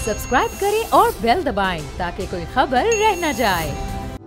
Subscribe करें और bell दबाएं ताकि कोई खबर रह न जाए।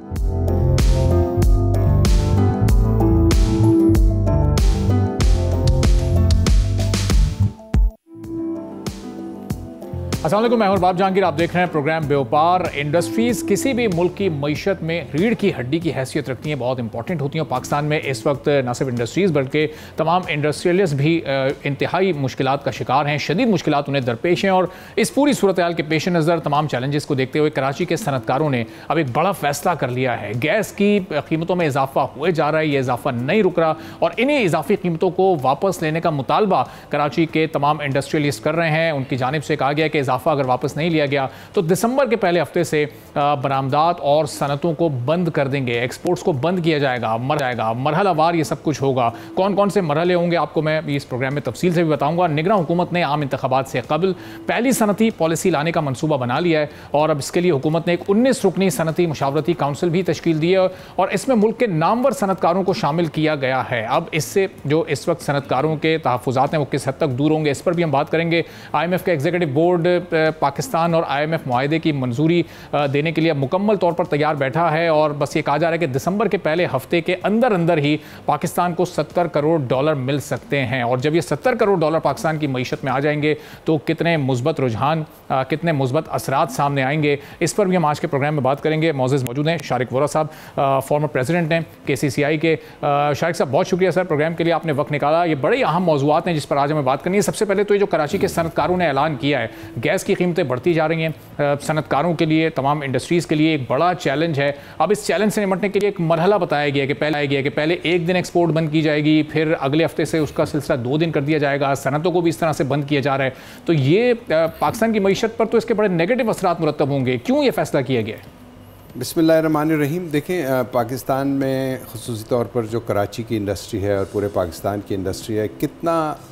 अस्सलाम वालेकुम, मैं बाब जहांगीर। आप देख रहे हैं प्रोग्राम व्यापार। इंडस्ट्रीज़ किसी भी मुल्क की मईशत में रीढ़ की हड्डी की हैसियत रखती हैं, बहुत इंपॉर्टेंट होती हैं। पाकिस्तान में इस वक्त न सिर्फ इंडस्ट्रीज़ बल्कि तमाम इंडस्ट्रियलिस्ट भी इंतहाई मुश्किलात का शिकार हैं, शदीद मुश्किलात उन्हें दरपेश हैं। और इस पूरी सूरत हाल के पेश नज़र तमाम चैलेंजेस को देखते हुए कराची के सनतकारों ने अब एक बड़ा फैसला कर लिया है। गैस की कीमतों में इजाफा हुए जा रहा है, ये इजाफा नहीं रुक रहा और इन्हीं इजाफी कीमतों को वापस लेने का मुतालबा कराची के तमाम इंडस्ट्रियलिस्ट कर रहे हैं। उनकी जानिब से कहा गया कि इजाफा अगर वापस नहीं लिया गया तो दिसंबर के पहले हफ्ते से बरामदात और सनतों को बंद कर देंगे, एक्सपोर्ट्स को बंद किया जाएगा, मरहलावार ये सब कुछ होगा। कौन कौन से मरहले होंगे आपको मैं इस प्रोग्राम में तफसील से भी बताऊंगा। निगरान हुकूमत ने आम इंतखाबात से कबल पहली सनती पॉलिसी लाने का मनसूबा बना लिया है और अब इसके लिए हुकूमत ने एक 19 रुकनी सनती मुशावरती काउंसिल भी तश्कील दी है और इसमें मुल्क के नामवर सनतकारों को शामिल किया गया है। अब इससे जो इस वक्त सनतकारों के तहफ़्फ़ुज़ात हैं वो किस हद तक दूर होंगे, इस पर भी हम बात करेंगे। IMF का एग्जीक्यूटिव बोर्ड पाकिस्तान और IMF मुआहदे की मंजूरी देने के लिए मुकम्मल तौर पर तैयार बैठा है और बस ये कहा जा रहा है कि दिसंबर के पहले हफ्ते के अंदर अंदर ही पाकिस्तान को $70 करोड़ मिल सकते हैं। और जब ये $70 करोड़ पाकिस्तान की मईशत में आ जाएंगे तो कितने मुस्बत रुझान, कितने मुस्बत असरात सामने आएंगे, इस पर भी हम आज के प्रोग्राम में बात करेंगे। मौजूद मौजूद हैं शारिक वोरा साहब, फॉर्मर प्रेसिडेंट हैं KCCI के। शारिक साहब बहुत शुक्रिया सर, प्रोग्राम के लिए आपने वक्त निकाला। ये बड़े अहम मौजूआत हैं जिस पर आज हमें बात करनी है। सबसे पहले तो ये जो कराची के सनतकारों ने ऐलान किया है, गैस की कीमतें बढ़ती जा रही हैं, सनतकारों के लिए, तमाम इंडस्ट्रीज़ के लिए एक बड़ा चैलेंज है। अब इस चैलेंज से निपटने के लिए एक मरहला बताया गया कि पहले एक दिन एक्सपोर्ट बंद की जाएगी, फिर अगले हफ्ते से उसका सिलसिला 2 दिन कर दिया जाएगा, सनतों को भी इस तरह से बंद किया जा रहा है। तो ये पाकिस्तान की मईशत पर तो इसके बड़े नेगेटिव असरात मुरतब होंगे। क्यों ये फैसला किया गया है? बिस्मिल्लाहिर्रहमानिर्रहीम। देखें, पाकिस्तान में ख़ुसूसी तौर पर जो कराची की इंडस्ट्री है और पूरे पाकिस्तान की इंडस्ट्री है, कितना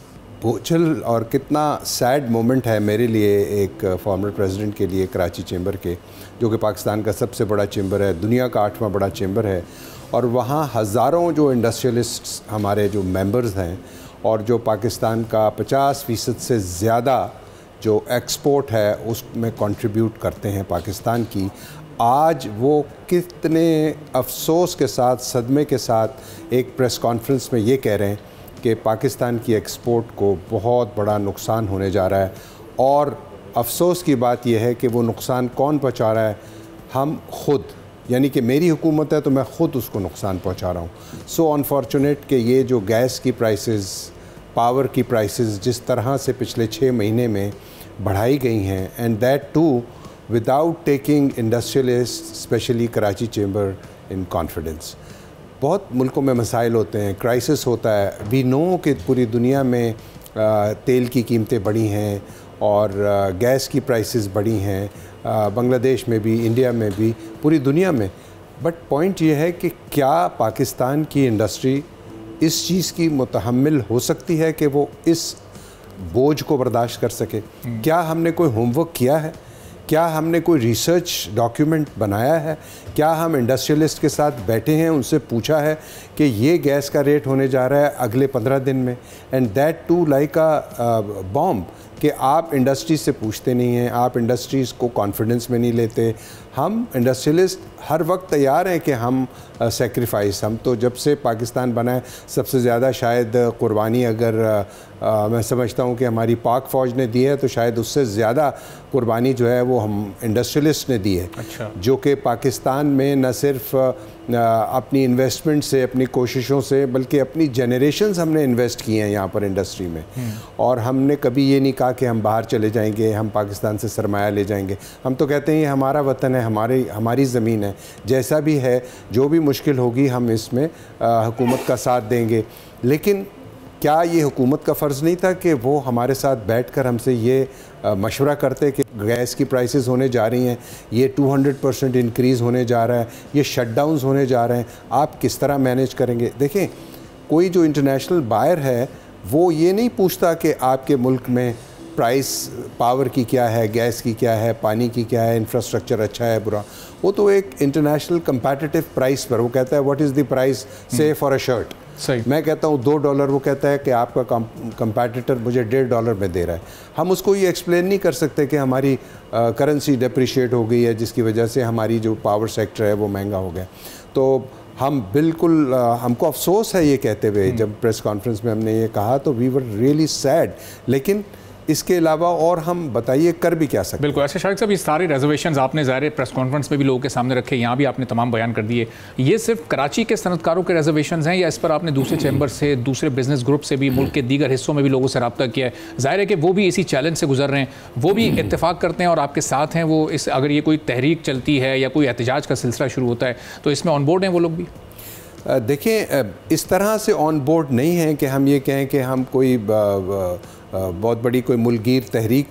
बोझल और कितना सैड मोमेंट है मेरे लिए, एक फॉर्मर प्रेसिडेंट के लिए कराची चेंबर के, जो कि पाकिस्तान का सबसे बड़ा चेंबर है, दुनिया का 8वां बड़ा चेंबर है। और वहाँ हज़ारों जो इंडस्ट्रियलिस्ट्स हमारे जो मेंबर्स हैं और जो पाकिस्तान का 50% से ज़्यादा जो एक्सपोर्ट है उसमें कंट्रीब्यूट करते हैं पाकिस्तान की, आज वो कितने अफसोस के साथ, सदमे के साथ एक प्रेस कॉन्फ्रेंस में ये कह रहे हैं कि पाकिस्तान की एक्सपोर्ट को बहुत बड़ा नुकसान होने जा रहा है। और अफसोस की बात यह है कि वो नुकसान कौन पहुंचा रहा है? हम खुद, यानी कि मेरी हुकूमत है तो मैं ख़ुद उसको नुकसान पहुंचा रहा हूँ। सो अनफॉर्चुनेट कि ये जो गैस की प्राइसेस, पावर की प्राइसेस जिस तरह से पिछले 6 महीने में बढ़ाई गई हैं, and that too without taking industrialist specially Karachi chamber in confidence. बहुत मुल्कों में मसाइल होते हैं, क्राइसिस होता है। वी नो कि पूरी दुनिया में तेल की कीमतें बढ़ी हैं और गैस की प्राइसेस बढ़ी हैं, बांग्लादेश में भी, इंडिया में भी, पूरी दुनिया में। बट पॉइंट ये है कि क्या पाकिस्तान की इंडस्ट्री इस चीज़ की मुतहम्मिल हो सकती है कि वो इस बोझ को बर्दाश्त कर सके? क्या हमने कोई होमवर्क किया है? क्या हमने कोई रिसर्च डॉक्यूमेंट बनाया है? क्या हम इंडस्ट्रियलिस्ट के साथ बैठे हैं, उनसे पूछा है कि ये गैस का रेट होने जा रहा है अगले 15 दिन में, and that too like a bomb, कि आप इंडस्ट्री से पूछते नहीं हैं, आप इंडस्ट्रीज़ को कॉन्फिडेंस में नहीं लेते। हम इंडस्ट्रियलिस्ट हर वक्त तैयार हैं कि हम सेक्रीफाइस, हम तो जब से पाकिस्तान बना है सबसे ज़्यादा शायद कुर्बानी अगर मैं समझता हूँ कि हमारी पाक फ़ौज ने दी है तो शायद उससे ज़्यादा कुर्बानी जो है वो हम इंडस्ट्रियलिस्ट ने दी है। अच्छा। जो कि पाकिस्तान में न सिर्फ अपनी इन्वेस्टमेंट से, अपनी कोशिशों से, बल्कि अपनी जनरेशन्स हमने इन्वेस्ट किए हैं यहाँ पर इंडस्ट्री में। और हमने कभी ये नहीं कहा कि हम बाहर चले जाएंगे, हम पाकिस्तान से सरमाया ले जाएंगे। हम तो कहते हैं ये हमारा वतन है, हमारी ज़मीन है, जैसा भी है, जो भी मुश्किल होगी हम इसमें हुकूमत का साथ देंगे। लेकिन क्या ये हुकूमत का फ़र्ज़ नहीं था कि वो हमारे साथ बैठकर हमसे ये मशवरा करते कि गैस की प्राइसेस होने जा रही हैं, ये 200% इंक्रीज़ होने जा रहा है, ये शटडाउन्स होने जा रहे हैं, आप किस तरह मैनेज करेंगे? देखें, कोई जो इंटरनेशनल बायर है वो ये नहीं पूछता कि आपके मुल्क में प्राइस पावर की क्या है, गैस की क्या है, पानी की क्या है, इंफ्रास्ट्रक्चर अच्छा है बुरा। वो तो एक इंटरनेशनल कंपैटिटिव प्राइस पर वो कहता है what is the price say for a shirt, सही। मैं कहता हूँ $2, वो कहता है कि आपका कंपैटिटर मुझे $1.5 में दे रहा है। हम उसको ये एक्सप्लेन नहीं कर सकते कि हमारी करेंसी डिप्रिशिएट हो गई है जिसकी वजह से हमारी जो पावर सेक्टर है वो महंगा हो गया। तो हम बिल्कुल हमको अफसोस है ये कहते हुए, जब प्रेस कॉन्फ्रेंस में हमने ये कहा तो वी वर रियली सैड, लेकिन इसके अलावा और हम बताइए कर भी क्या सकते। बिल्कुल। ऐसे शारिक साहब, ये सारे रिजर्वेशंस आपने ज़ाहिर प्रेस कॉन्फ्रेंस में भी लोगों के सामने रखे, यहाँ भी आपने तमाम बयान कर दिए। ये सिर्फ कराची के सनतकारों के रिजर्वेशंस हैं या इस पर आपने दूसरे चैम्बर से, दूसरे बिजनेस ग्रुप से भी, मुल्क के दीगर हिस्सों में भी लोगों से रब्ता किया है? ज़ाहिर है कि वो भी इसी चैलेंज से गुजर रहे हैं, वो भी इत्तेफाक करते हैं और आपके साथ हैं। वो इस अगर ये कोई तहरीक चलती है या कोई एहतजाज का सिलसिला शुरू होता है तो इसमें ऑन बोर्ड हैं वो लोग भी? देखें, इस तरह से ऑन बोर्ड नहीं है कि हम ये कहें कि हम कोई बहुत बड़ी कोई मुल्कगीर तहरीक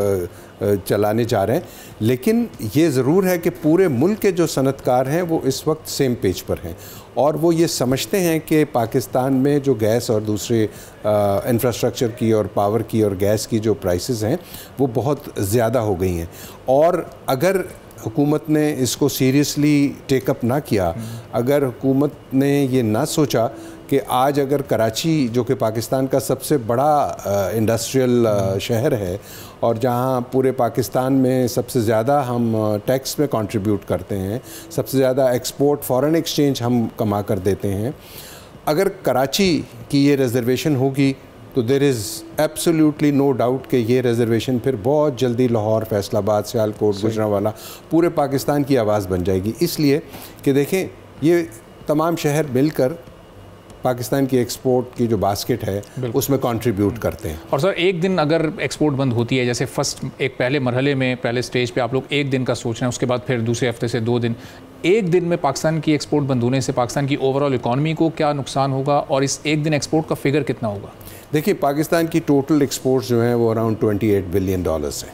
चलाने जा रहे हैं, लेकिन ये ज़रूर है कि पूरे मुल्क के जो सनतकार हैं वो इस वक्त सेम पेज पर हैं और वो ये समझते हैं कि पाकिस्तान में जो गैस और दूसरे इंफ्रास्ट्रक्चर की और पावर की और गैस की जो प्राइसेस हैं वो बहुत ज़्यादा हो गई हैं। और अगर हुकूमत ने इसको सीरियसली टेकअप ना किया, अगर हुकूमत ने ये ना सोचा कि आज अगर कराची जो कि पाकिस्तान का सबसे बड़ा इंडस्ट्रियल शहर है और जहां पूरे पाकिस्तान में सबसे ज़्यादा हम टैक्स में कंट्रीब्यूट करते हैं, सबसे ज़्यादा एक्सपोर्ट फॉरेन एक्सचेंज हम कमा कर देते हैं, अगर कराची की ये रिजर्वेशन होगी तो there is absolutely no doubt कि ये रिजर्वेशन फिर बहुत जल्दी लाहौर, फैसलाबाद, सियालकोट, गुजरांवाला पूरे पाकिस्तान की आवाज़ बन जाएगी। इसलिए कि देखें, ये तमाम शहर मिलकर पाकिस्तान की एक्सपोर्ट की जो बास्केट है उसमें कंट्रीब्यूट करते हैं। और सर, एक दिन अगर एक्सपोर्ट बंद होती है, जैसे एक पहले मरहले में, पहले स्टेज पे आप लोग एक दिन का सोच रहे हैं, उसके बाद फिर दूसरे हफ्ते से 2 दिन, एक दिन में पाकिस्तान की एक्सपोर्ट बंद होने से पाकिस्तान की ओवरऑल इकॉनमी को क्या नुकसान होगा और इस एक दिन एक्सपोर्ट का फिगर कितना होगा? देखिए, पाकिस्तान की टोटल एक्सपोर्ट्स जो हैं वो अराउंड $28 बिलियन हैं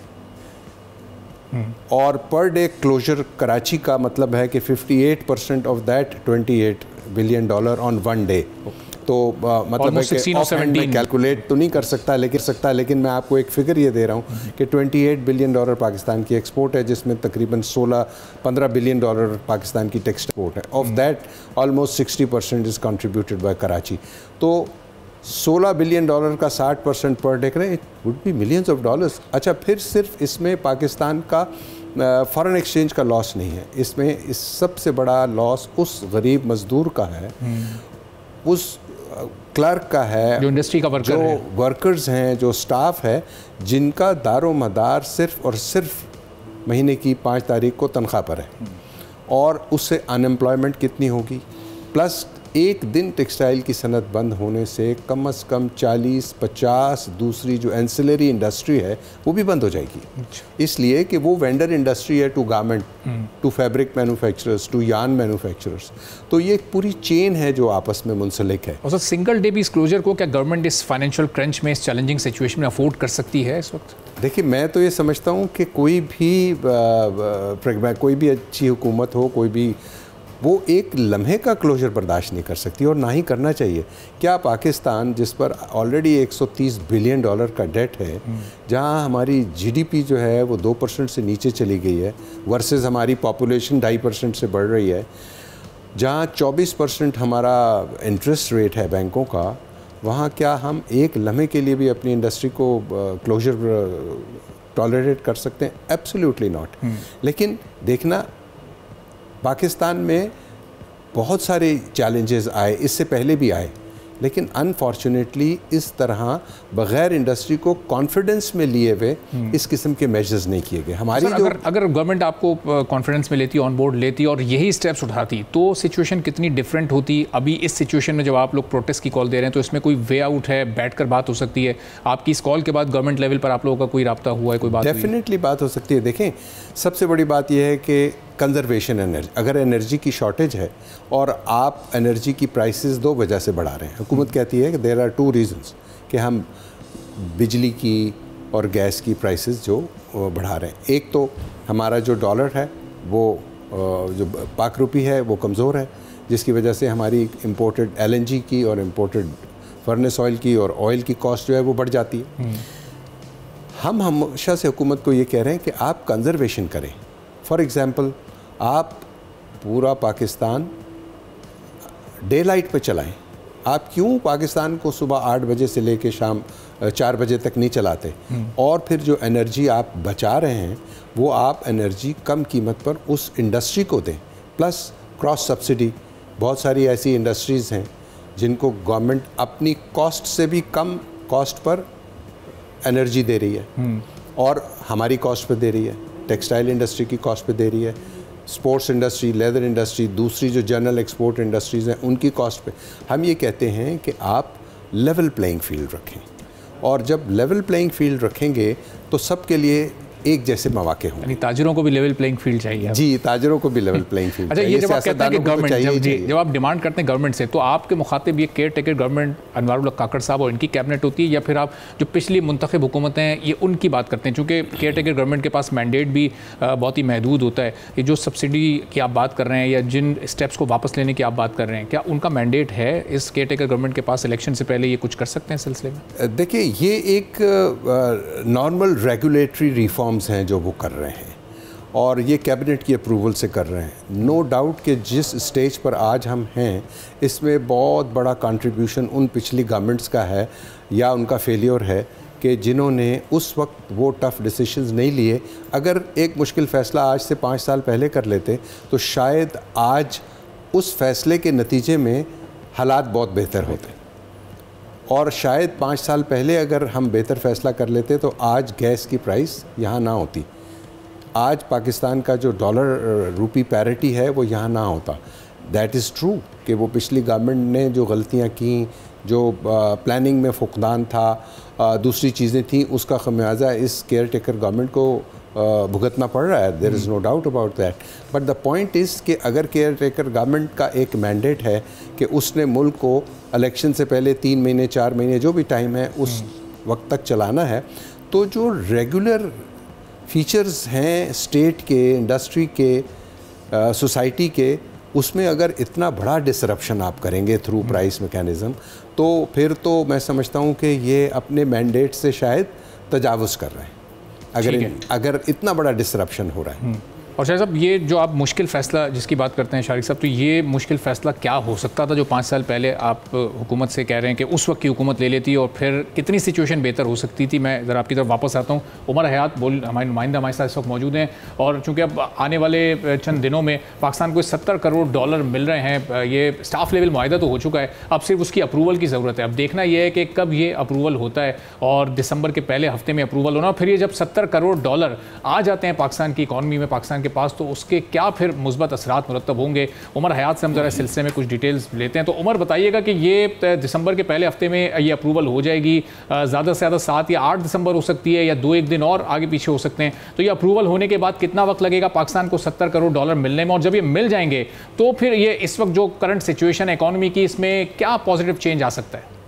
और पर डे क्लोजर कराची का मतलब है कि 58% of that $28 billion on one day. तो मतलब है कि ऑफहैंड में कैलकुलेट तो नहीं कर सकता लेकिन मैं आपको एक फिगर ये दे रहा हूँ कि $28 बिलियन पाकिस्तान की एक्सपोर्ट है, जिसमें तकरीबन 15 बिलियन पाकिस्तान की टेक्सपोर्ट है। Of that almost 60% is contributed by Karachi. तो $16 बिलियन का 60% पर डे करें, it would be millions of dollars. अच्छा, फिर सिर्फ इसमें पाकिस्तान का फॉरेन एक्सचेंज का लॉस नहीं है, इसमें इस सबसे बड़ा लॉस उस गरीब मजदूर का है, उस क्लर्क का है, जो इंडस्ट्री का वर्कर है, जो वर्कर्स हैं, जो स्टाफ है, जिनका दारो मदार सिर्फ और सिर्फ महीने की 5 तारीख को तनख्वाह पर है और उससे अनएम्प्लॉयमेंट कितनी होगी। प्लस एक दिन टेक्सटाइल की सनत बंद होने से कम से कम 40-50 दूसरी जो एंसिलरी इंडस्ट्री है वो भी बंद हो जाएगी। इसलिए कि वो वेंडर इंडस्ट्री है to garment, to fabric manufacturers, to yarn manufacturers. तो ये एक पूरी चेन है जो आपस में मुंसलिक है। और सर, सिंगल डे भी इस क्लोजर को क्या गवर्नमेंट इस फाइनेंशियल क्रंच में, इस चैलेंजिंग सिचुएशन में अफोर्ड कर सकती है इस वक्त? देखिए, मैं तो ये समझता हूँ कि कोई भी अच्छी हुकूमत हो, कोई भी, वो एक लम्हे का क्लोजर बर्दाश्त नहीं कर सकती और ना ही करना चाहिए। क्या पाकिस्तान, जिस पर ऑलरेडी $130 बिलियन का डेट है, जहां हमारी जीडीपी जो है वो 2% से नीचे चली गई है वर्सेस हमारी पॉपुलेशन 2.5% से बढ़ रही है, जहां 24% हमारा इंटरेस्ट रेट है बैंकों का, वहाँ क्या हम एक लम्हे के लिए भी अपनी इंडस्ट्री को क्लोजर टॉलरेट कर सकते हैं? Absolutely not. लेकिन देखना, पाकिस्तान में बहुत सारे चैलेंजेस आए, इससे पहले भी आए, लेकिन अनफॉर्चुनेटली इस तरह बगैर इंडस्ट्री को कॉन्फिडेंस में लिए हुए इस किस्म के मेजर्स नहीं किए गए। हमारी जो अगर गवर्नमेंट आपको कॉन्फिडेंस में लेती, ऑन बोर्ड लेती और यही स्टेप्स उठाती तो सिचुएशन कितनी डिफरेंट होती? अभी इस सिचुएशन में जब आप लोग प्रोटेस्ट की कॉल दे रहे हैं तो इसमें कोई वे आउट है? बैठकर बात हो सकती है? आपकी इस कॉल के बाद गवर्नमेंट लेवल पर आप लोगों का कोई रब्ता हुआ है, कोई बात? डेफिनेटली बात हो सकती है। देखें, सबसे बड़ी बात यह है कि कंजर्वेशन एनर्जी, अगर एनर्जी की शॉर्टेज है और आप एनर्जी की प्राइसेस 2 वजह से बढ़ा रहे हैं। हुकूमत कहती है कि देयर आर 2 रीजंस कि हम बिजली की और गैस की प्राइसेस जो बढ़ा रहे हैं। एक तो हमारा जो डॉलर है वो जो पाक रुपी है वो कमज़ोर है, जिसकी वजह से हमारी इंपोर्टेड LNG की और इंपोर्टेड फर्नेस ऑयल की और ऑयल की कॉस्ट जो है वो बढ़ जाती है। हम हमेशा से हुकूमत को ये कह रहे हैं कि आप कंजर्वेशन करें। फॉर एग्ज़ाम्पल, आप पूरा पाकिस्तान डे लाइट पे चलाएं, आप क्यों पाकिस्तान को सुबह 8 बजे से लेकर शाम 4 बजे तक नहीं चलाते? और फिर जो एनर्जी आप बचा रहे हैं वो आप एनर्जी कम कीमत पर उस इंडस्ट्री को दें, प्लस क्रॉस सब्सिडी। बहुत सारी ऐसी इंडस्ट्रीज़ हैं जिनको गवर्नमेंट अपनी कॉस्ट से भी कम कॉस्ट पर एनर्जी दे रही है और हमारी कॉस्ट पे दे रही है, टेक्सटाइल इंडस्ट्री की कॉस्ट पे दे रही है, स्पोर्ट्स इंडस्ट्री, लेदर इंडस्ट्री, दूसरी जो जनरल एक्सपोर्ट इंडस्ट्रीज़ हैं उनकी कॉस्ट पे। हम ये कहते हैं कि आप लेवल प्लेइंग फील्ड रखें, और जब लेवल प्लेइंग फील्ड रखेंगे तो सबके लिए एक जैसे मौके होंगे। ताजरों को भी लेवल प्लेइंग फील्ड चाहिए। जी, ताजरों को भी लेवल प्लेइंग फील्ड। अच्छा, ये जब आप कहते हैं कि गवर्नमेंट, जब आप डिमांड करते हैं गवर्नमेंट से, तो आपके मुखातिब ये केयर टेकर गवर्नमेंट अनवारुल हक काकड़ साहब और इनकी कैबिनेट होती है, या फिर आप जो पिछली मुंतखब हुकूमतें हैं ये उनकी बात करते हैं? चूँकि केयर टेकर गवर्नमेंट के पास मैंडेट भी बहुत ही महदूद होता है। ये जो सब्सिडी की आप बात कर रहे हैं या जिन स्टेप्स को वापस लेने की आप बात कर रहे हैं, क्या उनका मैंडेट है इस केयर टेकर गवर्नमेंट के पास इलेक्शन से पहले ये कुछ कर सकते हैं सिलसिले में? देखिए, ये एक नॉर्मल रेगुलेटरी रिफॉर्म्स हैं जो वो कर रहे हैं और ये कैबिनेट की अप्रूवल से कर रहे हैं। नो डाउट कि जिस स्टेज पर आज हम हैं इसमें बहुत बड़ा कंट्रीब्यूशन उन पिछली गवर्नमेंट्स का है या उनका फेलियर है कि जिन्होंने उस वक्त वो टफ़ डिसीजंस नहीं लिए। अगर एक मुश्किल फ़ैसला आज से 5 साल पहले कर लेते तो शायद आज उस फैसले के नतीजे में हालात बहुत बेहतर होते, और शायद 5 साल पहले अगर हम बेहतर फ़ैसला कर लेते तो आज गैस की प्राइस यहाँ ना होती, आज पाकिस्तान का जो डॉलर रूपी पैरिटी है वो यहाँ ना होता। दैट इज़ ट्रू कि वो पिछली गवर्नमेंट ने जो गलतियाँ की, जो प्लानिंग में फुकदान था, दूसरी चीज़ें थी, उसका खमियाजा इस केयर टेकर गवर्नमेंट को भुगतना पड़ रहा है। There is no doubt about that. But the point is कि अगर केयर टेकर गवर्नमेंट का एक मैंडेट है कि उसने मुल्क को इलेक्शन से पहले 3 महीने 4 महीने जो भी टाइम है उस वक्त तक चलाना है, तो जो रेगुलर फीचर्स हैं स्टेट के, इंडस्ट्री के, सोसाइटी के, उसमें अगर इतना बड़ा डिसरप्शन आप करेंगे थ्रू प्राइस मैकेनिज़्म, तो फिर तो मैं समझता हूँ कि ये अपने मैंडेट से शायद तजावुज़ कर रहे हैं, अगर इतना बड़ा डिसरप्शन हो रहा है। और शायद साहब, ये जो आप मुश्किल फ़ैसला जिसकी बात करते हैं शारिक साहब, तो ये मुश्किल फ़ैसला क्या हो सकता था जो 5 साल पहले आप हुकूमत से कह रहे हैं कि उस वक्त की हुकूमत ले लेती और फिर कितनी सिचुएशन बेहतर हो सकती थी? मैं ज़रा आपकी तरफ वापस आता हूँ। उमर हयात हमारे नुमाइंदा हमारे साथ इस वक्त मौजूद हैं, और चूँकि अब आने वाले चंद दिनों में पाकिस्तान को 70 करोड़ डॉलर मिल रहे हैं, ये स्टाफ लेवल मुआहदा तो हो चुका है, अब सिर्फ उसकी अप्रूवल की ज़रूरत है। अब देखना यह है कि कब ये अप्रूवल होता है, और दिसंबर के पहले हफ्ते में अप्रूवल होना, और फिर ये जब 70 करोड़ डॉलर आ जाते हैं पाकिस्तान की इकॉनमी में, पाकिस्तान के पास, तो उसके क्या फिर मुस्बत असरात मुरतब होंगे। उमर हयात से हम जरा सिलसिले में कुछ डिटेल्स लेते हैं। तो उमर, बताइएगा कि ये दिसंबर के पहले हफ्ते में ये अप्रूवल हो जाएगी, ज़्यादा से ज़्यादा 7 या 8 दिसंबर हो सकती है, या 2-1 दिन और आगे पीछे हो सकते हैं। तो ये अप्रूवल होने के बाद कितना वक्त लगेगा पाकिस्तान को 70 करोड़ डॉलर मिलने में, और जब ये मिल जाएंगे तो फिर ये इस वक्त जो करंट सिचुएशन है इकॉनमी की, इसमें क्या पॉजिटिव चेंज आ सकता है?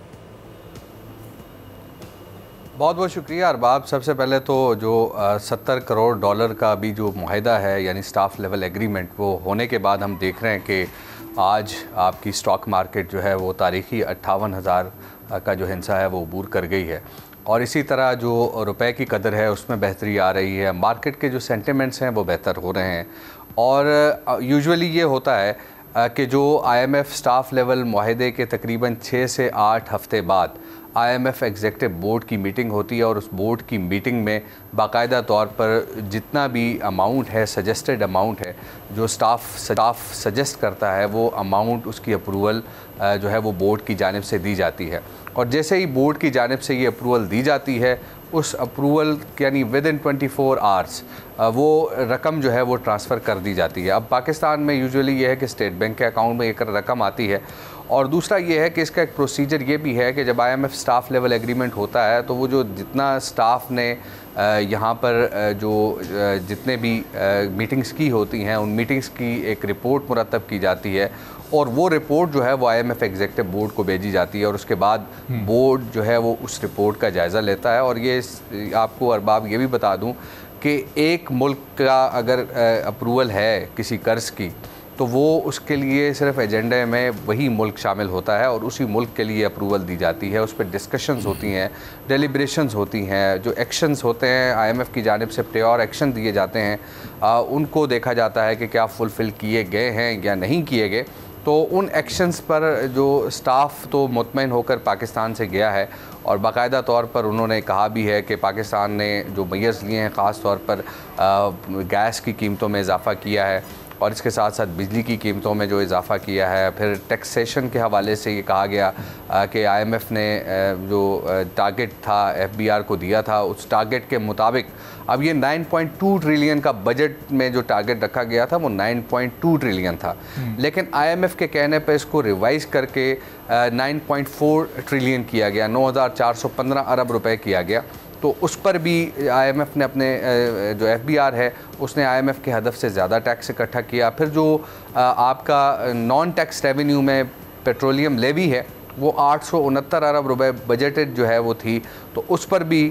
बहुत बहुत शुक्रिया अरबाब। सबसे पहले तो जो 70 करोड़ डॉलर का भी जो मुआहिदा है, यानी स्टाफ लेवल एग्रीमेंट, वो होने के बाद हम देख रहे हैं कि आज आपकी स्टॉक मार्केट जो है वो तारीखी 58,000 का जो हिस्सा है वो अबूर कर गई है, और इसी तरह जो रुपए की कदर है उसमें बेहतरी आ रही है, मार्केट के जो सेंटिमेंट्स हैं वो बेहतर हो रहे हैं। और यूजुअली ये होता है कि जो IMF स्टाफ लेवल मुआहिदे के तकरीबन 6 से 8 हफ्ते बाद IMF एग्जेक्टिव बोर्ड की मीटिंग होती है, और उस बोर्ड की मीटिंग में बाकायदा तौर पर जितना भी अमाउंट है, सजेस्टेड अमाउंट है, जो स्टाफ सजेस्ट करता है, वो अमाउंट, उसकी अप्रूवल जो है वो बोर्ड की जानिब से दी जाती है। और जैसे ही बोर्ड की जानिब से ये अप्रूवल दी जाती है, उस अप्रूवल यानी विद इन 24 आवर्स वो रकम जो है वो ट्रांसफ़र कर दी जाती है। अब पाकिस्तान में यूजुअली ये है कि स्टेट बैंक के अकाउंट में एक रकम आती है, और दूसरा ये है कि इसका एक प्रोसीजर ये भी है कि जब IMF स्टाफ लेवल एग्रीमेंट होता है तो वो जो जितना स्टाफ ने यहाँ पर जो जितने भी मीटिंग्स की होती हैं, उन मीटिंग्स की एक रिपोर्ट मुरतब की जाती है, और वो रिपोर्ट जो है वो IMF एग्जेक्टिव बोर्ड को भेजी जाती है, और उसके बाद बोर्ड जो है वो उस रिपोर्ट का जायज़ा लेता है। और ये आपको अरबाब ये भी बता दूँ कि एक मुल्क का अगर अप्रूवल है किसी कर्ज़ की, तो वो उसके लिए सिर्फ एजेंडे में वही मुल्क शामिल होता है, और उसी मुल्क के लिए अप्रूवल दी जाती है। उस पर डिस्कशंस होती हैं, डेलिब्रेशंस होती हैं, जो एक्शंस होते हैं IMF की जानिब से प्रायोर एक्शन दिए जाते हैं, उनको देखा जाता है कि क्या फुलफ़िल किए गए हैं या नहीं किए गए। तो तो उन एक्शंस पर जो स्टाफ तो मुतमईन होकर पाकिस्तान से गया है और बाकायदा तौर पर उन्होंने कहा भी है कि पाकिस्तान ने जो मेजर्स लिए हैं, ख़ास तौर पर गैस की कीमतों में इजाफ़ा किया है और इसके साथ साथ बिजली की कीमतों में जो इजाफ़ा किया है। फिर टैक्सेशन के हवाले से ये कहा गया कि IMF ने जो टारगेट था FBR को दिया था, उस टारगेट के मुताबिक अब ये 9.2 ट्रिलियन का बजट में जो टारगेट रखा गया था वो 9.2 ट्रिलियन था, लेकिन IMF के कहने पर इसको रिवाइज़ करके 9.4 ट्रिलियन किया गया, 9,415 अरब रुपए किया गया। तो उस पर भी IMF ने अपने जो FBR है उसने IMF के हदफ से ज़्यादा टैक्स इकट्ठा किया। फिर जो आपका नॉन टैक्स रेवेन्यू में पेट्रोलियम लेवी है वो 869 अरब रुपए बजटेड जो है वो थी, तो उस पर भी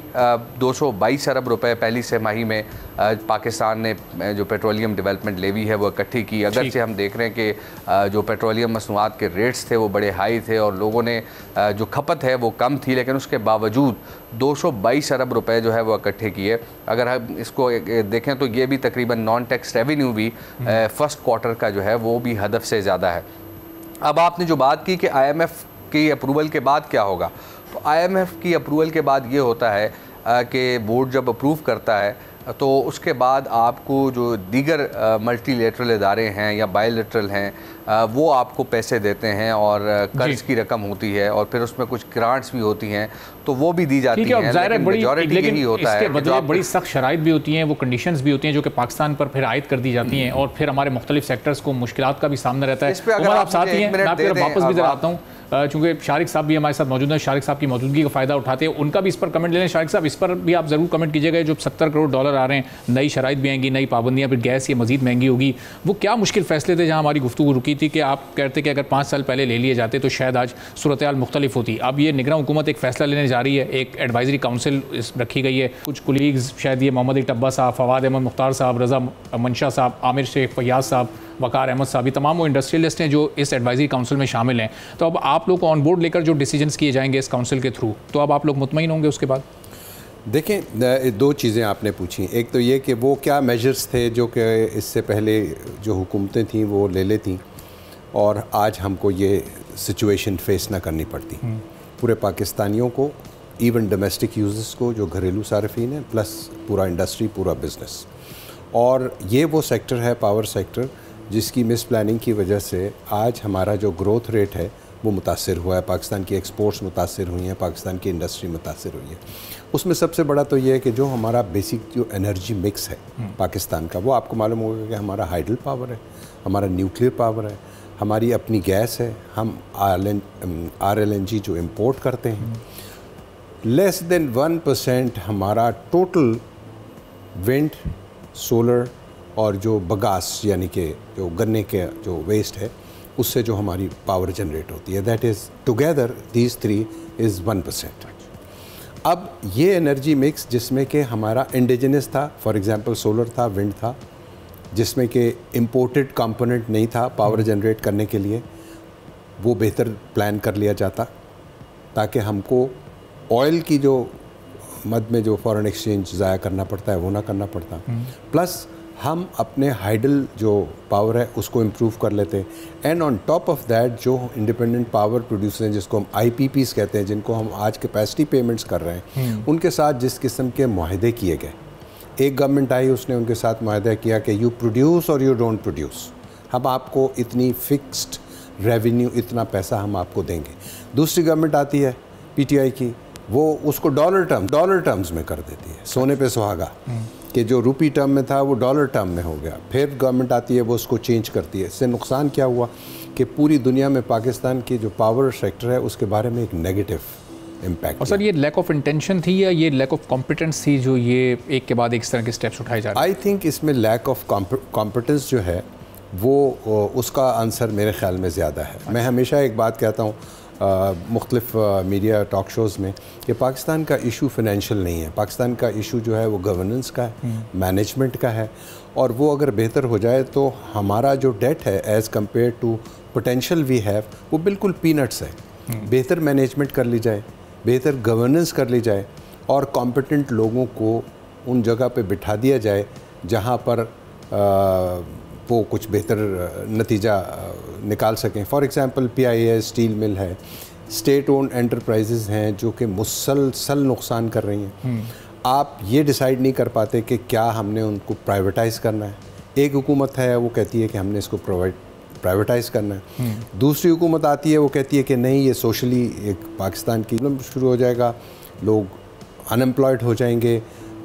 222 अरब रुपए पहली तिमाही में पाकिस्तान ने जो पेट्रोलियम डेवलपमेंट लेवी है वो इकट्ठी की। अगर से हम देख रहे हैं कि जो पेट्रोलियम मसनूआत के रेट्स थे वो बड़े हाई थे और लोगों ने जो खपत है वो कम थी, लेकिन उसके बावजूद 222 अरब रुपए जो है वो इकट्ठे किए। अगर हम इसको देखें तो ये भी तकरीबन नॉन टैक्स रेवेन्यू भी फर्स्ट क्वार्टर का जो है वो भी हदफ से ज़्यादा है। अब आपने जो बात की कि IMF की अप्रूवल के बाद क्या होगा, तो IMF की अप्रूवल के बाद ये होता है कि बोर्ड जब अप्रूव करता है तो उसके बाद आपको जो दीगर मल्टीलेटरल इदारे हैं या बायलेटरल हैं वो आपको पैसे देते हैं और कर्ज की रकम होती है और फिर उसमें कुछ ग्रांट्स भी होती हैं तो वो भी दी जाती हैं। लेकिन मेजॉरिटी यही होता है कि जो बड़ी सख्त शराइत भी होती हैं, वो कंडीशंस भी होती हैं जो कि पाकिस्तान पर फिर आयद कर दी जाती हैं और फिर हमारे मुख्तलिफ सेक्टर्स को मुश्किलात का भी सामना रहता है। उमर आप साथ ही हैं, मैं आपकी तरफ वापस भी जरा आता हूँ चूँकि शारिक साहब भी हमारे साथ मौजूद हैं, शारिक साहब की मौजूदगी का फ़ायदा उठाते हैं, उनका भी इस पर कमेंट ले लें। शारिक साहब, इस पर भी आप ज़रूर कमेंट कीजिएगा। जो 70 करोड़ डॉलर आ रहे हैं, नई शराइत भी आएंगी, नई पाबंदियाँ, फिर गैस ये मज़ीद महंगी होगी, वो क्या मुश्किल फ़ैसले थे जहाँ हमारी गुफ्तगू रुकी थी कि आप कहते कि अगर 5 साल पहले ले लिए जाते तो शायद आज सूरत हाल मुख्तलिफ होती। अब ये निगरान हुकूमत एक फ़ैसला लेने जा रही है, एक एडवाइजरी काउंसिल रखी गई है, कुछ कुलीग्स शायद ये मोहम्मद टब्बा साहब, फवाद अहमद मुख्तार साहब, रज़ा मंशा साहब, आमिर शेख फयाज साहब, वकार अहमद साहब, तमाम वो इंडस्ट्रियलिस्ट हैं जो इस एडवाइजरी काउंसिल में शामिल हैं। तो अब आप लोग को ऑन बोर्ड लेकर जो डिसीजंस किए जाएंगे इस काउंसिल के थ्रू, तो अब आप लोग मुतमईन होंगे उसके बाद? देखें, दो चीज़ें आपने पूछी। एक तो ये कि वो क्या मेजर्स थे जो कि इससे पहले जो हुकूमतें थीं वो ले लेती और आज हमको ये सिचुएशन फेस ना करनी पड़ती। पूरे पाकिस्तानियों को, इवन डोमेस्टिक यूजर्स को जो घरेलू सार्फिन हैं, प्लस पूरा इंडस्ट्री, पूरा बिज़नेस। और ये वो सेक्टर है, पावर सेक्टर, जिसकी मिस प्लानिंग की वजह से आज हमारा जो ग्रोथ रेट है वो मुतासिर हुआ है। पाकिस्तान की एक्सपोर्ट्स मुतासिर हुई हैं, पाकिस्तान की इंडस्ट्री मुतासिर हुई है। उसमें सबसे बड़ा तो ये है कि जो हमारा बेसिक जो एनर्जी मिक्स है पाकिस्तान का, वो आपको मालूम होगा कि हमारा हाइडल पावर है, हमारा न्यूक्लियर पावर है, हमारी अपनी गैस है, हम RLNG जो इम्पोर्ट करते हैं। लेस देन 1% हमारा टोटल विंड, सोलर और जो बगास यानी कि जो गन्ने के जो वेस्ट है उससे जो हमारी पावर जनरेट होती है, that is together these 3 is 1%। अब ये एनर्जी मिक्स जिसमें कि हमारा इंडिजिनस था, फॉर एग्जांपल सोलर था, विंड था, जिसमें कि इंपोर्टेड कंपोनेंट नहीं था पावर जनरेट करने के लिए, वो बेहतर प्लान कर लिया जाता ताकि हमको ऑयल की जो मद में जो फॉरेन एक्सचेंज ज़ाया करना पड़ता है वो ना करना पड़ता। प्लस हम अपने हाइडल जो पावर है उसको इम्प्रूव कर लेते। And on top of that जो इंडिपेंडेंट पावर प्रोड्यूसर हैं, जिसको हम IPPs कहते हैं, जिनको हम आज कैपेसिटी पेमेंट्स कर रहे हैं, उनके साथ जिस किस्म के मुआहदे किए गए, एक गवर्नमेंट आई उसने उनके साथ मुआहदा किया कि यू प्रोड्यूस और यू डोंट प्रोड्यूस, हम आपको इतनी फिक्स्ड रेवेन्यू, इतना पैसा हम आपको देंगे। दूसरी गवर्नमेंट आती है PTI की, वो उसको डॉलर टर्म्स में कर देती है, सोने पे सुहागा, कि जो रुपी टर्म में था वो डॉलर टर्म में हो गया। फिर गवर्नमेंट आती है वो उसको चेंज करती है। इससे नुकसान क्या हुआ कि पूरी दुनिया में पाकिस्तान की जो पावर सेक्टर है उसके बारे में एक नेगेटिव इम्पैक्ट। और सर ये लैक ऑफ इंटेंशन थी या ये लैक ऑफ कॉम्पिटेंस थी जो ये एक के बाद एक इस तरह के स्टेप्स उठाए जा रहे हैं? आई थिंक इसमें लैक ऑफ कॉम्पिटेंस जो है वो उसका आंसर मेरे ख्याल में ज़्यादा है। मैं हमेशा एक बात कहता हूँ मुख्तलिफ मीडिया टॉक शोज़ में कि पाकिस्तान का इशू फाइनेंशियल नहीं है, पाकिस्तान का इशू जो है वो गवर्नेंस का है, मैनेजमेंट का है। और वो अगर बेहतर हो जाए तो हमारा जो डेट है as compare to potential we have, वो बिल्कुल पीनट्स है। बेहतर मैनेजमेंट कर ली जाए, बेहतर गवर्नेंस कर ली जाए और कॉम्पिटेंट लोगों को उन जगह पे बिठा दिया जाए जहाँ पर वो कुछ बेहतर नतीजा निकाल सकें। For example PIA steel mill है, स्टेट ओन्ड एंटरप्राइजेज़ हैं जो कि मुसलसल नुकसान कर रही हैं। आप ये डिसाइड नहीं कर पाते कि क्या हमने उनको प्राइवेटाइज़ करना है। एक हुकूमत है वो कहती है कि हमने इसको प्राइवेटाइज़ करना है, दूसरी हुकूमत आती है वो कहती है कि नहीं, ये सोशली एक पाकिस्तान की शुरू हो जाएगा, लोग अनएम्प्लॉयड हो जाएंगे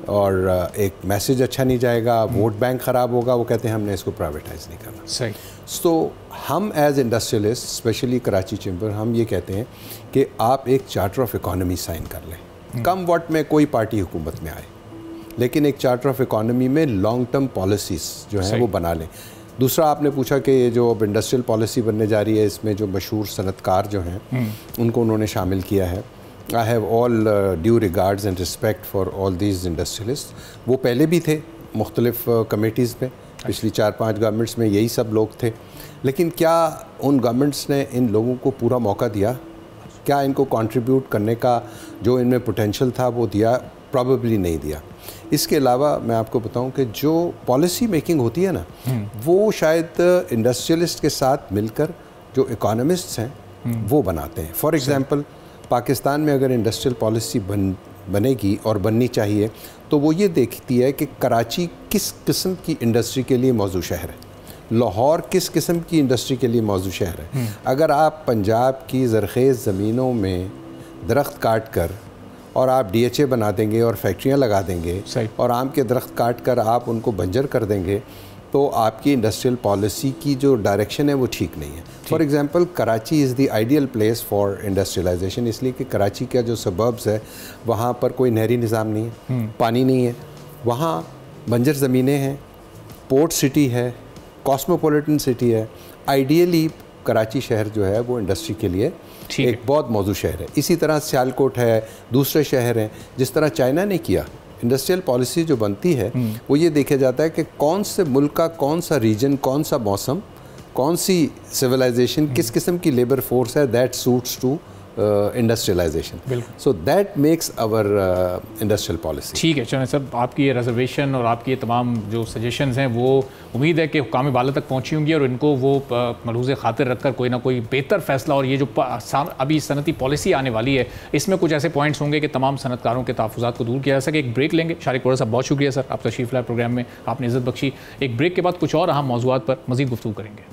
और एक मैसेज अच्छा नहीं जाएगा, वोट बैंक ख़राब होगा, वो कहते हैं हमने इसको प्राइवेटाइज़ नहीं करना। सही। तो हम as industrialist, specially Karachi chamber, हम ये कहते हैं कि आप एक चार्टर ऑफ इकॉनमी साइन कर लें। कम वक्त में कोई पार्टी हुकूमत में आए, लेकिन एक चार्टर ऑफ इकॉनमी में लॉन्ग टर्म पॉलिसीज़ जो हैं वो बना लें। दूसरा आपने पूछा कि ये जो अब इंडस्ट्रियल पॉलिसी बनने जा रही है, इसमें जो मशहूर सनतकार जो हैं उनको उन्होंने शामिल किया है। I have all due regards and respect for all these industrialist. वो पहले भी थे मुख्तलिफ कमेटीज़ में, पिछली 4-5 गवर्नमेंट्स में यही सब लोग थे, लेकिन क्या उन गवर्नमेंट्स ने इन लोगों को पूरा मौका दिया? क्या इनको कंट्रीब्यूट करने का जो इनमें पोटेंशियल था वो दिया? प्रॉबेबली नहीं दिया। इसके अलावा मैं आपको बताऊं कि जो पॉलिसी मेकिंग होती है ना, वो शायद इंडस्ट्रियलिस्ट के साथ मिलकर जो इकोनॉमिस्ट्स हैं वो बनाते हैं। फॉर एग्ज़ाम्पल पाकिस्तान में अगर इंडस्ट्रियल पॉलिसी बनेगी और बननी चाहिए तो वो ये देखती है कि कराची किस किस्म की इंडस्ट्री के लिए मौजू शहर है, लाहौर किस किस्म की इंडस्ट्री के लिए मौजू शहर है। अगर आप पंजाब की ज़रख़ेज़ ज़मीनों में दरख्त काट कर और आप DHA बना देंगे और फैक्ट्रियाँ लगा देंगे और आम के दरख्त काट कर आप उनको बंजर कर देंगे, तो आपकी इंडस्ट्रियल पॉलिसी की जो डायरेक्शन है वो ठीक नहीं है। For example Karachi is the ideal place for industrialization, इसलिए कि कराची का जो सबर्ब्स है वहाँ पर कोई नहरी निज़ाम नहीं है, पानी नहीं है, वहाँ बंजर ज़मीनें हैं, पोर्ट सिटी है, कॉस्मोपॉलिटन सिटी है। आइडियली कराची शहर जो है वो इंडस्ट्री के लिए एक बहुत मौजू शहर है। इसी तरह सियालकोट है, दूसरे शहर हैं। जिस तरह चाइना ने किया, इंडस्ट्रियल पॉलिसी जो बनती है वो ये देखा जाता है कि कौन से मुल्क का कौन सा रीजन, कौन सा मौसम, कौन सी सिविलाइजेशन, किस किस्म की लेबर फोर्स है that suits to industrialization. So that makes our industrial policy. ठीक है चौधरी साहब, आपकी ये रिजर्वेशन और आपकी ये तमाम जो सजेशंस हैं वो उम्मीद है कि हुकाम बाला तक पहुँची होंगी और इनको वो मलहूज़ खातिर रखकर कोई ना कोई बेहतर फैसला, और ये जो अभी सनती पॉलिसी आने वाली है इसमें कुछ ऐसे पॉइंट्स होंगे कि तमाम सनतकारों के तहफ़्फ़ुज़ात को दूर किया जा सके। एक ब्रेक लेंगे। शारिक वोरा साहब बहुत शुक्रिया सर, आप तशरीफ़ लाए प्रोग्राम में, आपने इज़्ज़त बख्शी। एक ब्रेक के बाद कुछ और अहम मौज़ूआत पर मज़ीद गुफ्तगू करेंगे।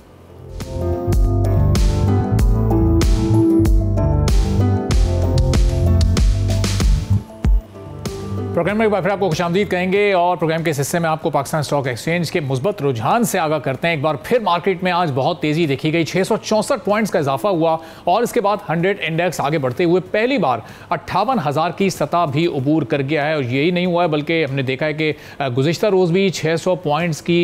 प्रोग्राम में एक बार फिर आपको खुशामदीद कहेंगे और प्रोग्राम के इस हिस्से में आपको पाकिस्तान स्टॉक एक्सचेंज के मुस्बत रुझान से आगाह करते हैं। एक बार फिर मार्केट में आज बहुत तेज़ी देखी गई, 664 पॉइंट्स का इजाफा हुआ और इसके बाद 100 इंडेक्स आगे बढ़ते हुए पहली बार 58,000 की सतह भी अबूर कर गया है। और यही नहीं हुआ है बल्कि हमने देखा है कि गुज़िश्ता रोज़ भी 600 पॉइंट्स की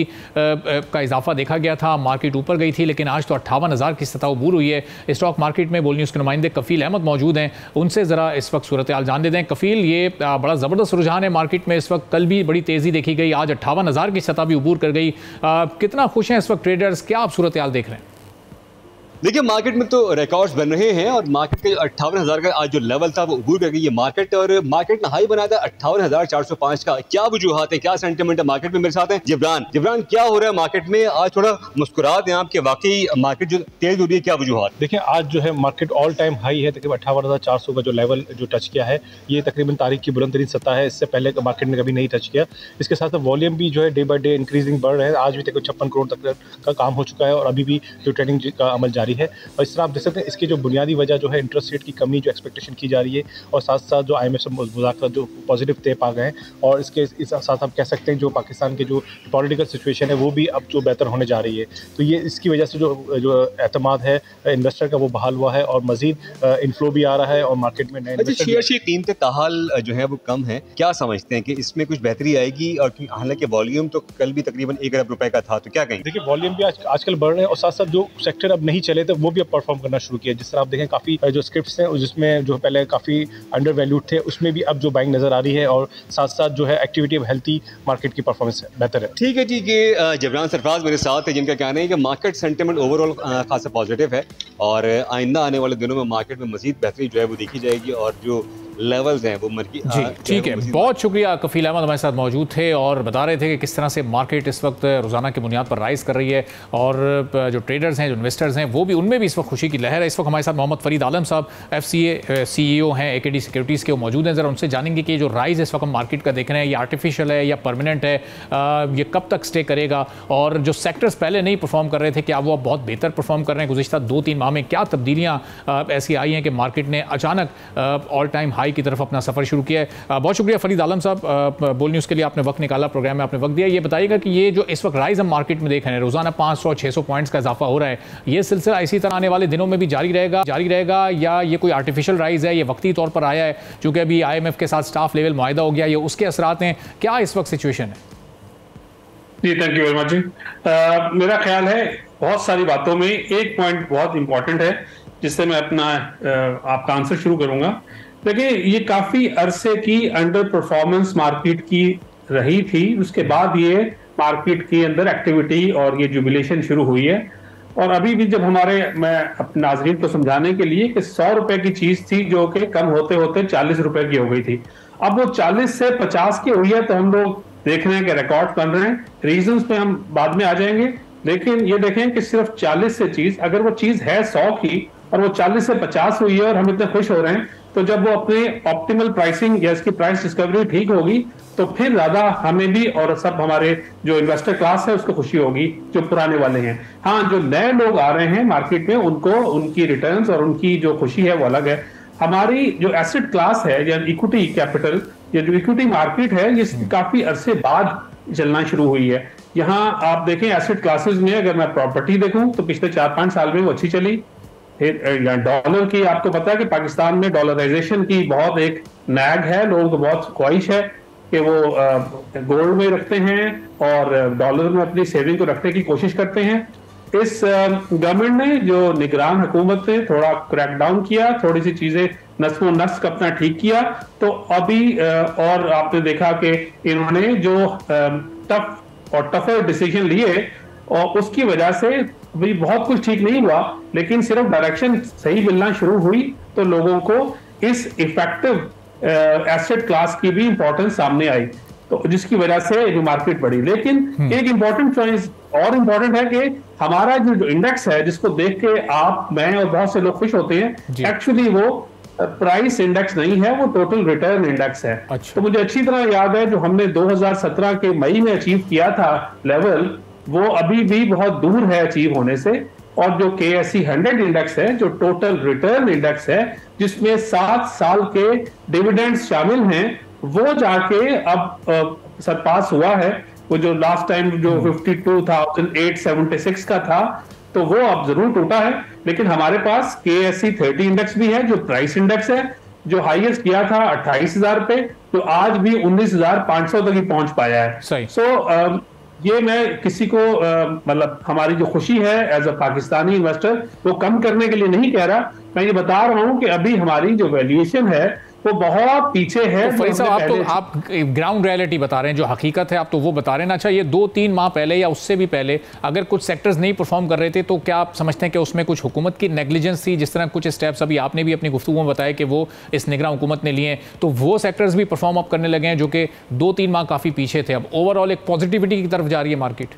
का इजाफा देखा गया था, मार्केट ऊपर गई थी, लेकिन आज तो 58,000 की सतह अबूर हुई है। स्टॉक मार्केट में बोल न्यूज़ के नुमाइंदे कफील अहमद मौजूद हैं, उनसे ज़रा इस वक्त सूरत हाल जान देते हैं। कफील, ये बड़ा ज़बरदस्त रुझान है मार्केट में इस वक्त, कल भी बड़ी तेज़ी देखी गई, आज 58,000 की सतह भी अबूर कर गई। कितना खुश हैं इस वक्त ट्रेडर्स, क्या आप सूरत हाल देख रहे हैं? देखिए मार्केट में तो रिकॉर्ड्स बन रहे हैं और मार्केट के 58,000 का आज जो लेवल था वो अबूर कर गई है मार्केट, और मार्केट ने हाई बनाया था 58,405 का। क्या वजूहात है, क्या सेंटिमेंट है मार्केट में? मेरे साथ हैं जिब्रान, क्या हो रहा है मार्केट में? आज थोड़ा मुस्कुराते हैं आपके, वाकई मार्केट जो तेज हो रही है, क्या वजूहात? देखिए आज जो है मार्केट ऑल टाइम हाई है, तकरीबन 58,400 का जो लेवल जो टच किया है, ये तकरीबन तारीख की बुलंद तरीन सतह है, इससे पहले मार्केट ने कभी नहीं टच किया। इसके साथ वॉल्यूम भी जो है डे बाई डे इंक्रीजिंग बढ़ रहे हैं, आज भी तकरीबन 56 करोड़ तक का काम हो चुका है और अभी भी जो ट्रेडिंग का अमल जारी है। और इस तरह आप देख सकते हैं इसकी जो बुनियादी वजह जो है इंटरेस्ट रेट की कमी जो एक्सपेक्टेशन की जा रही है, और साथ साथ जो IMF से मुज़ाकरात जो पॉजिटिव तय पा गए हैं, और इसके साथ आप कह सकते हैं जो पाकिस्तान के जो पॉलिटिकल सिचुएशन है वो भी अब जो बेहतर होने जा रही है। तो ये इसकी वजह से जो एतमाद है इन्वेस्टर का वो बहाल हुआ है और मजीद इनफ्लो भी आ रहा है और मार्केट में नए शेयर की कीमतें ताहाल जो है वो कम है, क्या समझते हैं कि इसमें कुछ बेहतरी आएगी? और हालांकि वॉल्यूम तो कल भी तकरीबन 1 अरब रुपए का था, तो क्या कहेंगे? देखिए वॉल्यूम भी आजकल बढ़ रहे हैं और साथ साथ जो सेक्टर अब नहीं चले थे वो भी अब परफॉर्म करना शुरू किया। जिस तरह आप देखें काफ़ी जो स्क्रिप्ट्स हैं जिसमें जो पहले काफ़ी अंडर वैल्यूड थे उसमें भी अब जो बाइंग नज़र आ रही है, और साथ साथ जो है एक्टिविटी अब हेल्थी मार्केट की परफॉर्मेंस बेहतर है। ठीक है जी, कि जिब्रान सरफराज मेरे साथ है जिनका कहना है कि मार्केट सेंटिमेंट ओवरऑल खासा पॉजिटिव है और आइंदा आने वाले दिनों में मार्केट में मजीद बेहतरी जो है वो देखी जाएगी, और जो लेवल्स हैं वो जी ठीक है, बहुत शुक्रिया। कफील अहमद हमारे साथ मौजूद थे और बता रहे थे कि किस तरह से मार्केट इस वक्त रोज़ाना की बुनियाद पर राइज कर रही है और जो ट्रेडर्स हैं, जो इन्वेस्टर्स हैं, वो भी, उनमें भी इस वक्त खुशी की लहर है। इस वक्त हमारे साथ मोहम्मद फरीद आलम साहब FCA CEO हैं AKD सिक्योरिटीज़ के, वो मौजूद हैं। ज़रा उनसे जानेंगे कि जो राइज इस वक्त हम मार्केट का देख रहे हैं, ये आर्टिफिशियल है या परमानेंट है, ये कब तक स्टे करेगा, और जो सेक्टर्स पहले नहीं परफॉर्म कर रहे थे क्या वो अब बहुत बेहतर परफॉर्म कर रहे हैं। गुज़िश्ता 2-3 माह में क्या तब्दीलियाँ ऐसी आई हैं कि मार्केट ने अचानक ऑल टाइम हाई की तरफ अपना सफ़र शुरू किया है। बहुत शुक्रिया फरीद आलम साहब, बोल न्यूज़ के लिए आपने वक्त निकाला, प्रोग्राम में आपने वक्त दिया। ये बताइएगा कि ये जो इस वक्त राइज हम मार्केट में देख रहे हैं, रोज़ाना 500-600 पॉइंट्स का इजाफा हो रहा है, ये सिलसिला इसी तरह आने वाले दिनों में भी जारी रहेगा या ये कोई आर्टिफिशियल राइज है, ये वक्ती तौर पर आया है क्योंकि अभी IMF के साथ स्टाफ लेवल मुआहिदा हो गया, ये उसके असरात हैं, क्या इस वक्त सिचुएशन है? जी थैंक यू वेरी मच जी। मेरा ख्याल है बहुत सारी बातों में एक पॉइंट बहुत इंपॉर्टेंट है जिससे मैं अपना आपका आंसर शुरू करूंगा। देखिए, ये काफी अरसे की अंडर परफॉर्मेंस मार्केट की रही थी, उसके बाद ये मार्केट के अंदर एक्टिविटी और ये जुबिलेशन शुरू हुई है। और अभी भी जब मैं अपने नाज़रीन को समझाने के लिए कि 100 रुपए की चीज थी जो कि कम होते होते 40 रुपए की हो गई थी, अब वो 40 से 50 की हुई है, तो हम लोग देख रहे हैं कि रिकॉर्ड बन रहे हैं। रीजंस पे हम बाद में आ जाएंगे, लेकिन ये देखें कि सिर्फ 40 से चीज, अगर वो चीज है 100 की और वो 40 से 50 हुई है और हम इतने खुश हो रहे हैं, तो जब वो अपने ऑप्टिमल प्राइसिंग या इसकी प्राइस डिस्कवरी ठीक होगी तो फिर ज्यादा हमें भी और सब हमारे जो इन्वेस्टर क्लास है उसको खुशी होगी, जो पुराने वाले हैं। हाँ, जो नए लोग आ रहे हैं मार्केट में, उनको उनकी रिटर्न्स और उनकी जो खुशी है वो अलग है। हमारी जो एसेट क्लास है या इक्विटी कैपिटल या जो इक्विटी मार्केट है, ये काफी अरसे बाद चलना शुरू हुई है। यहाँ आप देखें एसेट क्लासेस में, अगर मैं प्रॉपर्टी देखूं तो पिछले 4-5 साल में वो अच्छी चली। डॉलर की आपको पता है कि पाकिस्तान में डॉलराइजेशन की बहुत एक नैग है, लोगों को बहुत ख्वाहिश है कि वो गोल्ड में रखते हैं और डॉलर में अपनी सेविंग को रखने की कोशिश करते हैं। इस गवर्नमेंट ने, जो निगरान हुकूमत ने थोड़ा क्रैकडाउन किया, थोड़ी सी चीजें नस्म नस्क अपना ठीक किया, तो अभी और आपने देखा कि इन्होंने जो टफ और टफर डिसीजन लिए और उसकी वजह से भी बहुत कुछ ठीक नहीं हुआ, लेकिन सिर्फ डायरेक्शन सही मिलना शुरू हुई तो लोगों को इस इफेक्टिव एसेट क्लास की भी इंपॉर्टेंस सामने आई, तो जिसकी वजह से जो मार्केट बढ़ी। लेकिन एक इंपॉर्टेंट चॉइस और इंपॉर्टेंट है कि हमारा जो इंडेक्स है, जिसको देख के आप, मैं और बहुत से लोग खुश होते हैं, एक्चुअली वो प्राइस इंडेक्स नहीं है, वो टोटल रिटर्न इंडेक्स है। अच्छा। तो मुझे अच्छी तरह याद है जो हमने 2017 के मई में अचीव किया था लेवल, वो अभी भी बहुत दूर है अचीव होने से। और जो KSE 100 इंडेक्स है, जो टोटल रिटर्न इंडेक्स है, जिसमें 7 साल के डिविडेंड्स शामिल हैं, वो जाके अब सरपास हुआ है। वो जो लास्ट टाइम जो 52,876 का था, तो वो अब जरूर टूटा है। लेकिन हमारे पास KSE 30 इंडेक्स भी है, जो प्राइस इंडेक्स है, जो हाईएस्ट किया था 28,000 पे, तो आज भी 19,500 तक ही पहुंच पाया है। सो ये मैं किसी को मतलब हमारी जो खुशी है एज अ पाकिस्तानी इन्वेस्टर वो कम करने के लिए नहीं कह रहा, मैं ये बता रहा हूं कि अभी हमारी जो वैल्यूएशन है वो बहुत पीछे है। तो फरीद साहब, आप ग्राउंड रियलिटी बता रहे हैं, जो हकीकत है आप तो वो बता रहे हैं ना। अच्छा, ये 2-3 माह पहले या उससे भी पहले अगर कुछ सेक्टर्स नहीं परफॉर्म कर रहे थे, तो क्या आप समझते हैं कि उसमें कुछ हुकूमत की नेग्लिजेंस थी? जिस तरह कुछ स्टेप्स अभी आपने भी अपनी गुफ्तगू में बताया कि वो इस निगरान हुकूमत ने लिए हैं, तो वो सेक्टर्स भी परफॉर्म अप करने लगे हैं जो कि 2-3 माह काफ़ी पीछे थे। अब ओवरऑल एक पॉजिटिविटी की तरफ जा रही है मार्केट।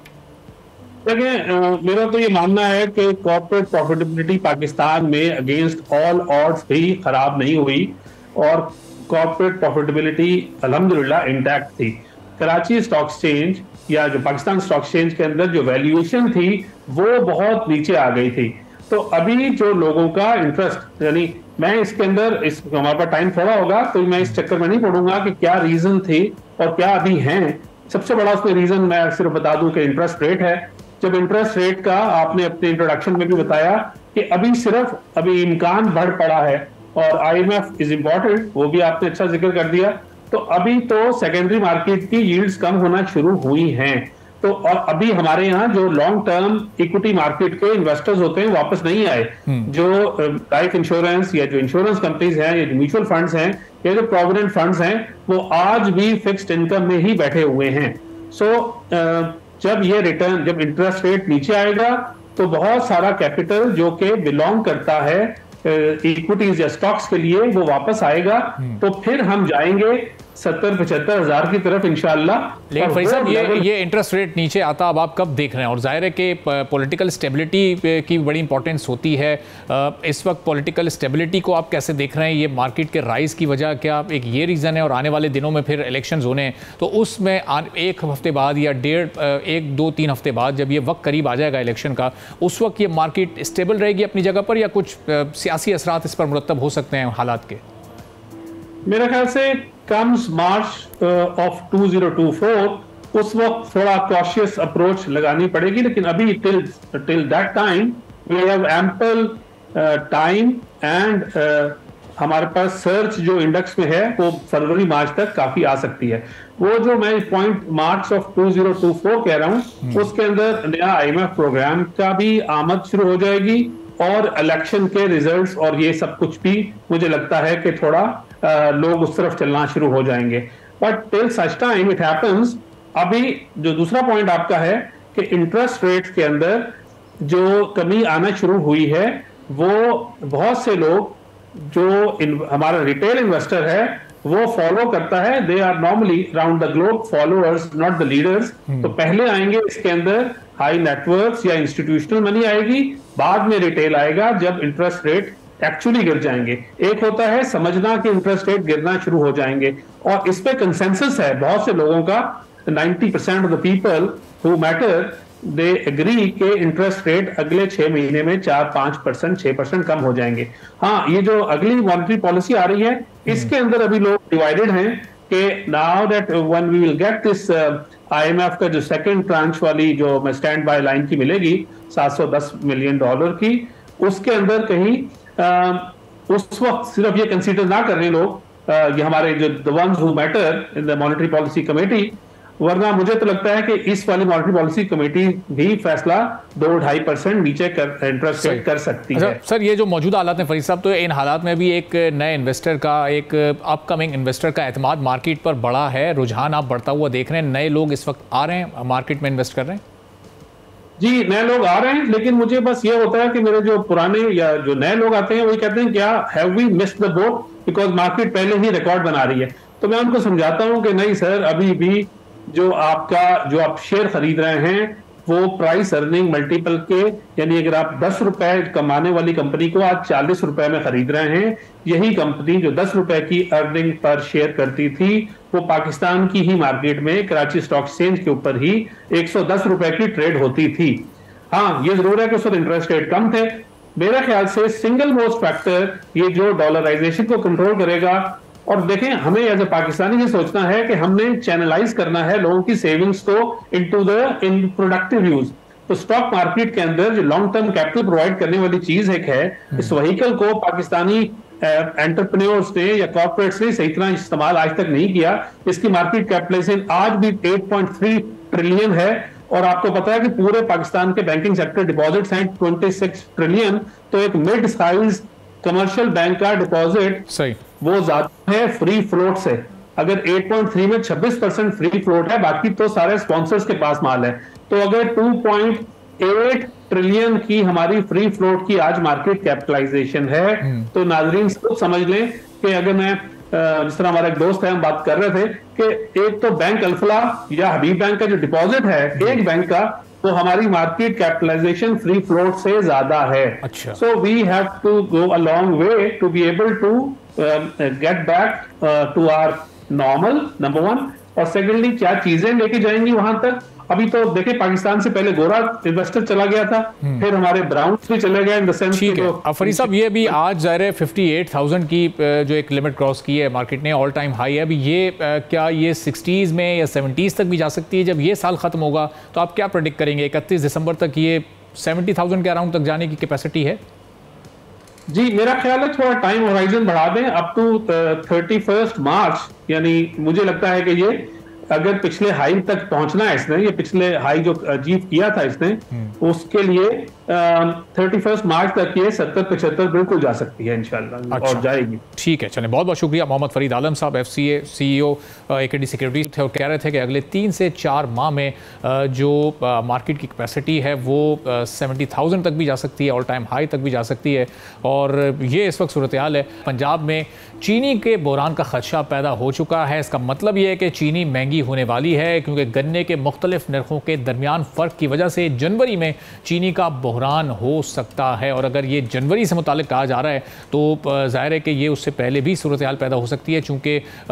देखिए, मेरा तो ये मानना है कि कॉर्पोरेट प्रॉफिटेबिलिटी पाकिस्तान में अगेंस्ट ऑल ऑड्स भी खराब नहीं हुई और कॉर्पोरेट प्रॉफिटेबिलिटी अल्हम्दुलिल्लाह इंटैक्ट थी। कराची स्टॉक एक्सचेंज या जो पाकिस्तान स्टॉक एक्सचेंज के अंदर जो वैल्यूएशन थी वो बहुत नीचे आ गई थी। तो अभी जो लोगों का इंटरेस्ट, यानी मैं इसके अंदर हमारे पास टाइम थोड़ा होगा तो मैं इस चक्कर में नहीं पड़ूंगा कि क्या रीजन थी और क्या अभी हैं। सबसे बड़ा उसमें रीजन मैं सिर्फ बता दूं कि इंटरेस्ट रेट है। जब इंटरेस्ट रेट का आपने अपने इंट्रोडक्शन में भी बताया कि अभी इम्कान बढ़ पड़ा है और IMF इज इम्पोर्टेंट, वो भी आपने अच्छा जिक्र कर दिया। तो अभी तो सेकेंडरी मार्केट की यील्ड्स कम होना शुरू हुई हैं। तो और अभी हमारे यहाँ जो लॉन्ग टर्म इक्विटी मार्केट के इन्वेस्टर्स होते हैं वापस नहीं आए। जो लाइफ इंश्योरेंस या जो इंश्योरेंस कंपनीज हैं या जो म्यूचुअल फंड्स हैं या जो प्रोविडेंट फंड्स हैं, वो आज भी फिक्स्ड इनकम में ही बैठे हुए हैं। सो जब इंटरेस्ट रेट नीचे आएगा तो बहुत सारा कैपिटल जो कि बिलोंग करता है इक्विटीज या स्टॉक्स के लिए वो वापस आएगा तो फिर हम जाएंगे 70-75 हज़ार की तरफ इंशाल्लाह। लेकिन फरीद साहब ये इंटरेस्ट रेट नीचे आता अब आप कब देख रहे हैं? और जाहिर है कि पॉलिटिकल स्टेबिलिटी की बड़ी इंपॉर्टेंस होती है। इस वक्त पॉलिटिकल स्टेबिलिटी को आप कैसे देख रहे हैं? ये मार्केट के राइज की वजह क्या एक ये रीज़न है और आने वाले दिनों में फिर इलेक्शंस होने हैं तो उसमें एक हफ्ते बाद या 1-2-3 हफ्ते बाद जब ये वक्त करीब आ जाएगा इलेक्शन का, उस वक्त ये मार्केट स्टेबल रहेगी अपनी जगह पर या कुछ सियासी असरात इस पर मुरतब हो सकते हैं हालात के? मेरे ख्याल से कम्स मार्च ऑफ 2024 उस वक्त थोड़ा कॉशियस अप्रोच लगानी पड़ेगी, लेकिन अभी till that time we have ample time and हमारे पास सर्च जो इंडेक्स में है वो फरवरी मार्च तक काफी आ सकती है। वो जो मैं पॉइंट मार्च ऑफ 2024 कह रहा हूँ उसके अंदर नया IMF प्रोग्राम का भी आमद शुरू हो जाएगी और इलेक्शन के रिजल्ट्स और ये सब कुछ भी मुझे लगता है कि थोड़ा लोग उस तरफ चलना शुरू हो जाएंगे। But till such time it happens, अभी जो दूसरा पॉइंट आपका है कि इंटरेस्ट रेट्स के अंदर जो कमी आना शुरू हुई है वो बहुत से लोग जो हमारा रिटेल इन्वेस्टर है वो फॉलो करता है। They are normally round the globe followers not the leaders. तो पहले आएंगे इसके अंदर हाई नेटवर्क्स या इंस्टीट्यूशनल मनी आएगी, बाद में रिटेल आएगा जब इंटरेस्ट रेट एक्चुअली गिर जाएंगे। एक होता है समझना कि इंटरेस्ट रेट गिरना शुरू हो जाएंगे और इस पे कंसेंसस है बहुत से लोगों का। 90% of the people who matter they agree के इंटरेस्ट रेट अगले 6 महीने में 4-5%, 6% कम हो जाएंगे। हाँ, ये जो अगली मॉनेटरी पॉलिसी आ रही है इसके अंदर अभी लोग डिवाइडेड हैं कि now that when we will get this IMF का जो सेकंड ट्रांच वाली जो मैं स्टैंड बाय लाइन की मिलेगी $710 मिलियन की, उसके अंदर कहीं उस वक्त सिर्फ ये कंसीडर ना कर रहे लोग ये हमारे जो the ones who matter in the monetary policy committee, वरना मुझे तो लगता है कि इस वाली मॉनेटरी पॉलिसी कमेटी भी फैसला 2-2.5% नीचे कर इंटरेस्ट रेट कर सकती है। सर, ये जो मौजूदा हालात हैं फरीद साहब, तो इन हालात में भी एक नए इन्वेस्टर का, एक अपकमिंग इन्वेस्टर का एतमाद मार्केट पर बढ़ा है, रुझान आप बढ़ता हुआ देख रहे हैं, नए लोग इस वक्त आ रहे हैं मार्केट में इन्वेस्ट कर रहे हैं? जी, नए लोग आ रहे हैं, लेकिन मुझे बस ये होता है कि मेरे जो पुराने या जो नए लोग आते हैं वही कहते हैं क्या have we missed the boat because market पहले ही रिकॉर्ड बना रही है। तो मैं उनको समझाता हूं कि नहीं सर, अभी भी जो आप शेयर खरीद रहे हैं वो प्राइस अर्निंग मल्टीपल के, यानी अगर आप 10 रुपए कमाने वाली कंपनी को आज 40 रुपए में खरीद रहे हैं, यही कंपनी जो 10 रुपए की अर्निंग पर शेयर करती थी वो पाकिस्तान की ही मार्केट में कराची स्टॉक एक्सचेंज के ऊपर ही 110 रुपए की ट्रेड होती थी। हाँ, ये जरूर है कि उस वक्त इंटरेस्ट रेट कम थे। मेरे ख्याल से सिंगल मोस्ट फैक्टर ये जो डॉलराइजेशन को कंट्रोल करेगा। और देखें, हमें एज ए पाकिस्तानी ये सोचना है कि हमने चैनलाइज करना है लोगों की सेविंग्स को इन प्रोडक्टिव यूज। तो स्टॉक मार्केट के अंदर जो लॉन्ग टर्म कैपिटल प्रोवाइड करने वाली चीज एक है, इस व्हीकल को पाकिस्तानी एंटरप्रेन्योर्स ने या कॉर्पोरेट्स ने सही तरह इस्तेमाल आज तक नहीं किया। इसकी मार्केट कैपिटलाइजेशन आज भी 8.3 ट्रिलियन है और आपको पता है कि पूरे पाकिस्तान के बैंकिंग सेक्टर डिपॉजिट्स हैं 26 ट्रिलियन। तो एक मिड साइज कमर्शियल बैंक का डिपॉजिट सही वो ज्यादा है फ्री फ्लोट से। अगर 8.3 में 26% फ्री फ्लोट है, बाकी तो सारे स्पॉन्सर्स के पास माल है। तो अगर 2.8 ट्रिलियन की हमारी फ्री फ्लोट की आज मार्केट कैपिटलाइजेशन है, तो नाजरीन सब समझ लें कि अगर मैं जिस तरह हमारा एक दोस्त है, हम बात कर रहे थे कि एक तो बैंक अल्फला या हबीब बैंक का जो डिपॉजिट है एक बैंक का, तो हमारी मार्केट कैपिटलाइजेशन फ्री फ्लोट से ज्यादा है। So we have to go a long way to be able to get back to our normal, number one. और सेकेंडली क्या चीजें लेके जाएंगी वहां तक। अभी तो देखे, पाकिस्तान से पहले गोरा इन्वेस्टर चला गया था, फिर हमारे ब्राउन भी चले गए इन द सेंस। ठीक है, अब फरीद साहब ये भी आज ज़ाहिर है 58,000 की जो एक लिमिट क्रॉस की है मार्केट ने, ऑल टाइम हाई है। अभी ये क्या ये 60s में या 70s तक भी जा सकती है? जब ये साल खत्म होगा तो आप क्या प्रेडिक्ट करेंगे? 31 दिसंबर तक ये 70,000 के अराउंड तक जाने की कैपेसिटी है? जी, मेरा ख्याल है थोड़ा टाइम होराइजन बढ़ा दें अप टू 31 मार्च, यानी मुझे लगता है कि ये अगर पिछले हाई तक पहुंचना है इसने, ये पिछले हाई जो अचीव किया था इसने, उसके लिए 31 मार्च तक ये 70-75 बिल्कुल जा सकती है इंशाल्लाह। अच्छा। और जाएगी। ठीक है, चलें, बहुत बहुत शुक्रिया। मोहम्मद फरीद आलम साहब, FCA CEO AKD सिक्योरिटीज थे और कह रहे थे कि अगले 3 से 4 माह में जो मार्केट की कैपेसिटी है वो 70,000 तक भी जा सकती है, ऑल टाइम हाई तक भी जा सकती है। और ये इस वक्त सूरत हाल है। पंजाब में चीनी के बहरान का खदशा पैदा हो चुका है। इसका मतलब ये है कि चीनी महंगी होने वाली है, क्योंकि गन्ने के मुख्तलिफ नरखों के दरमियान फ़र्क की वजह से जनवरी में चीनी का बहरान हो सकता है। और अगर ये जनवरी से मुतालिक कहा जा रहा है तो ज़ाहिर है कि ये उससे पहले भी सूरत हाल पैदा हो सकती है, चूँकि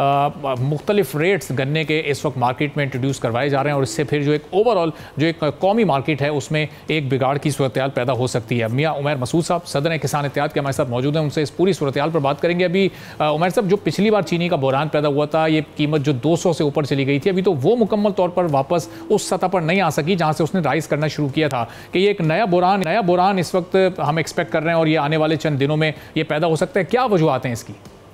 मुख्तलिफ रेट्स गन्ने के इस वक्त मार्केट में इंट्रोड्यूस करवाए जा रहे हैं और इससे फिर जो एक ओवरऑल जो एक कौमी मार्केट है उसमें एक बिगाड़ की सूरत हाल पैदा हो सकती है। मियाँ उमैर मसूद साहब सदर किसान इत्तेहाद के हमारे साथ मौजूद हैं, उनसे इस पूरी सूरत हाल पर बात करेंगे। अभी उमैर साहब, जो पिछली बार चीनी का बहरान पैदा हुआ था, ये कीमत जो 200 से ऊपर चली गई थी, अभी तो वो मुकम्मल तौर पर वापस उस सतह पर नहीं आ सकी जहां से उसने राइज करना शुरू किया था। कि ये एक नया बहरान इस वक्त हम एक्सपेक्ट कर रहे हैं और ये आने वाले चंद दिनों में ये पैदा हो सकता है। क्या वजूहात हैं इसकी?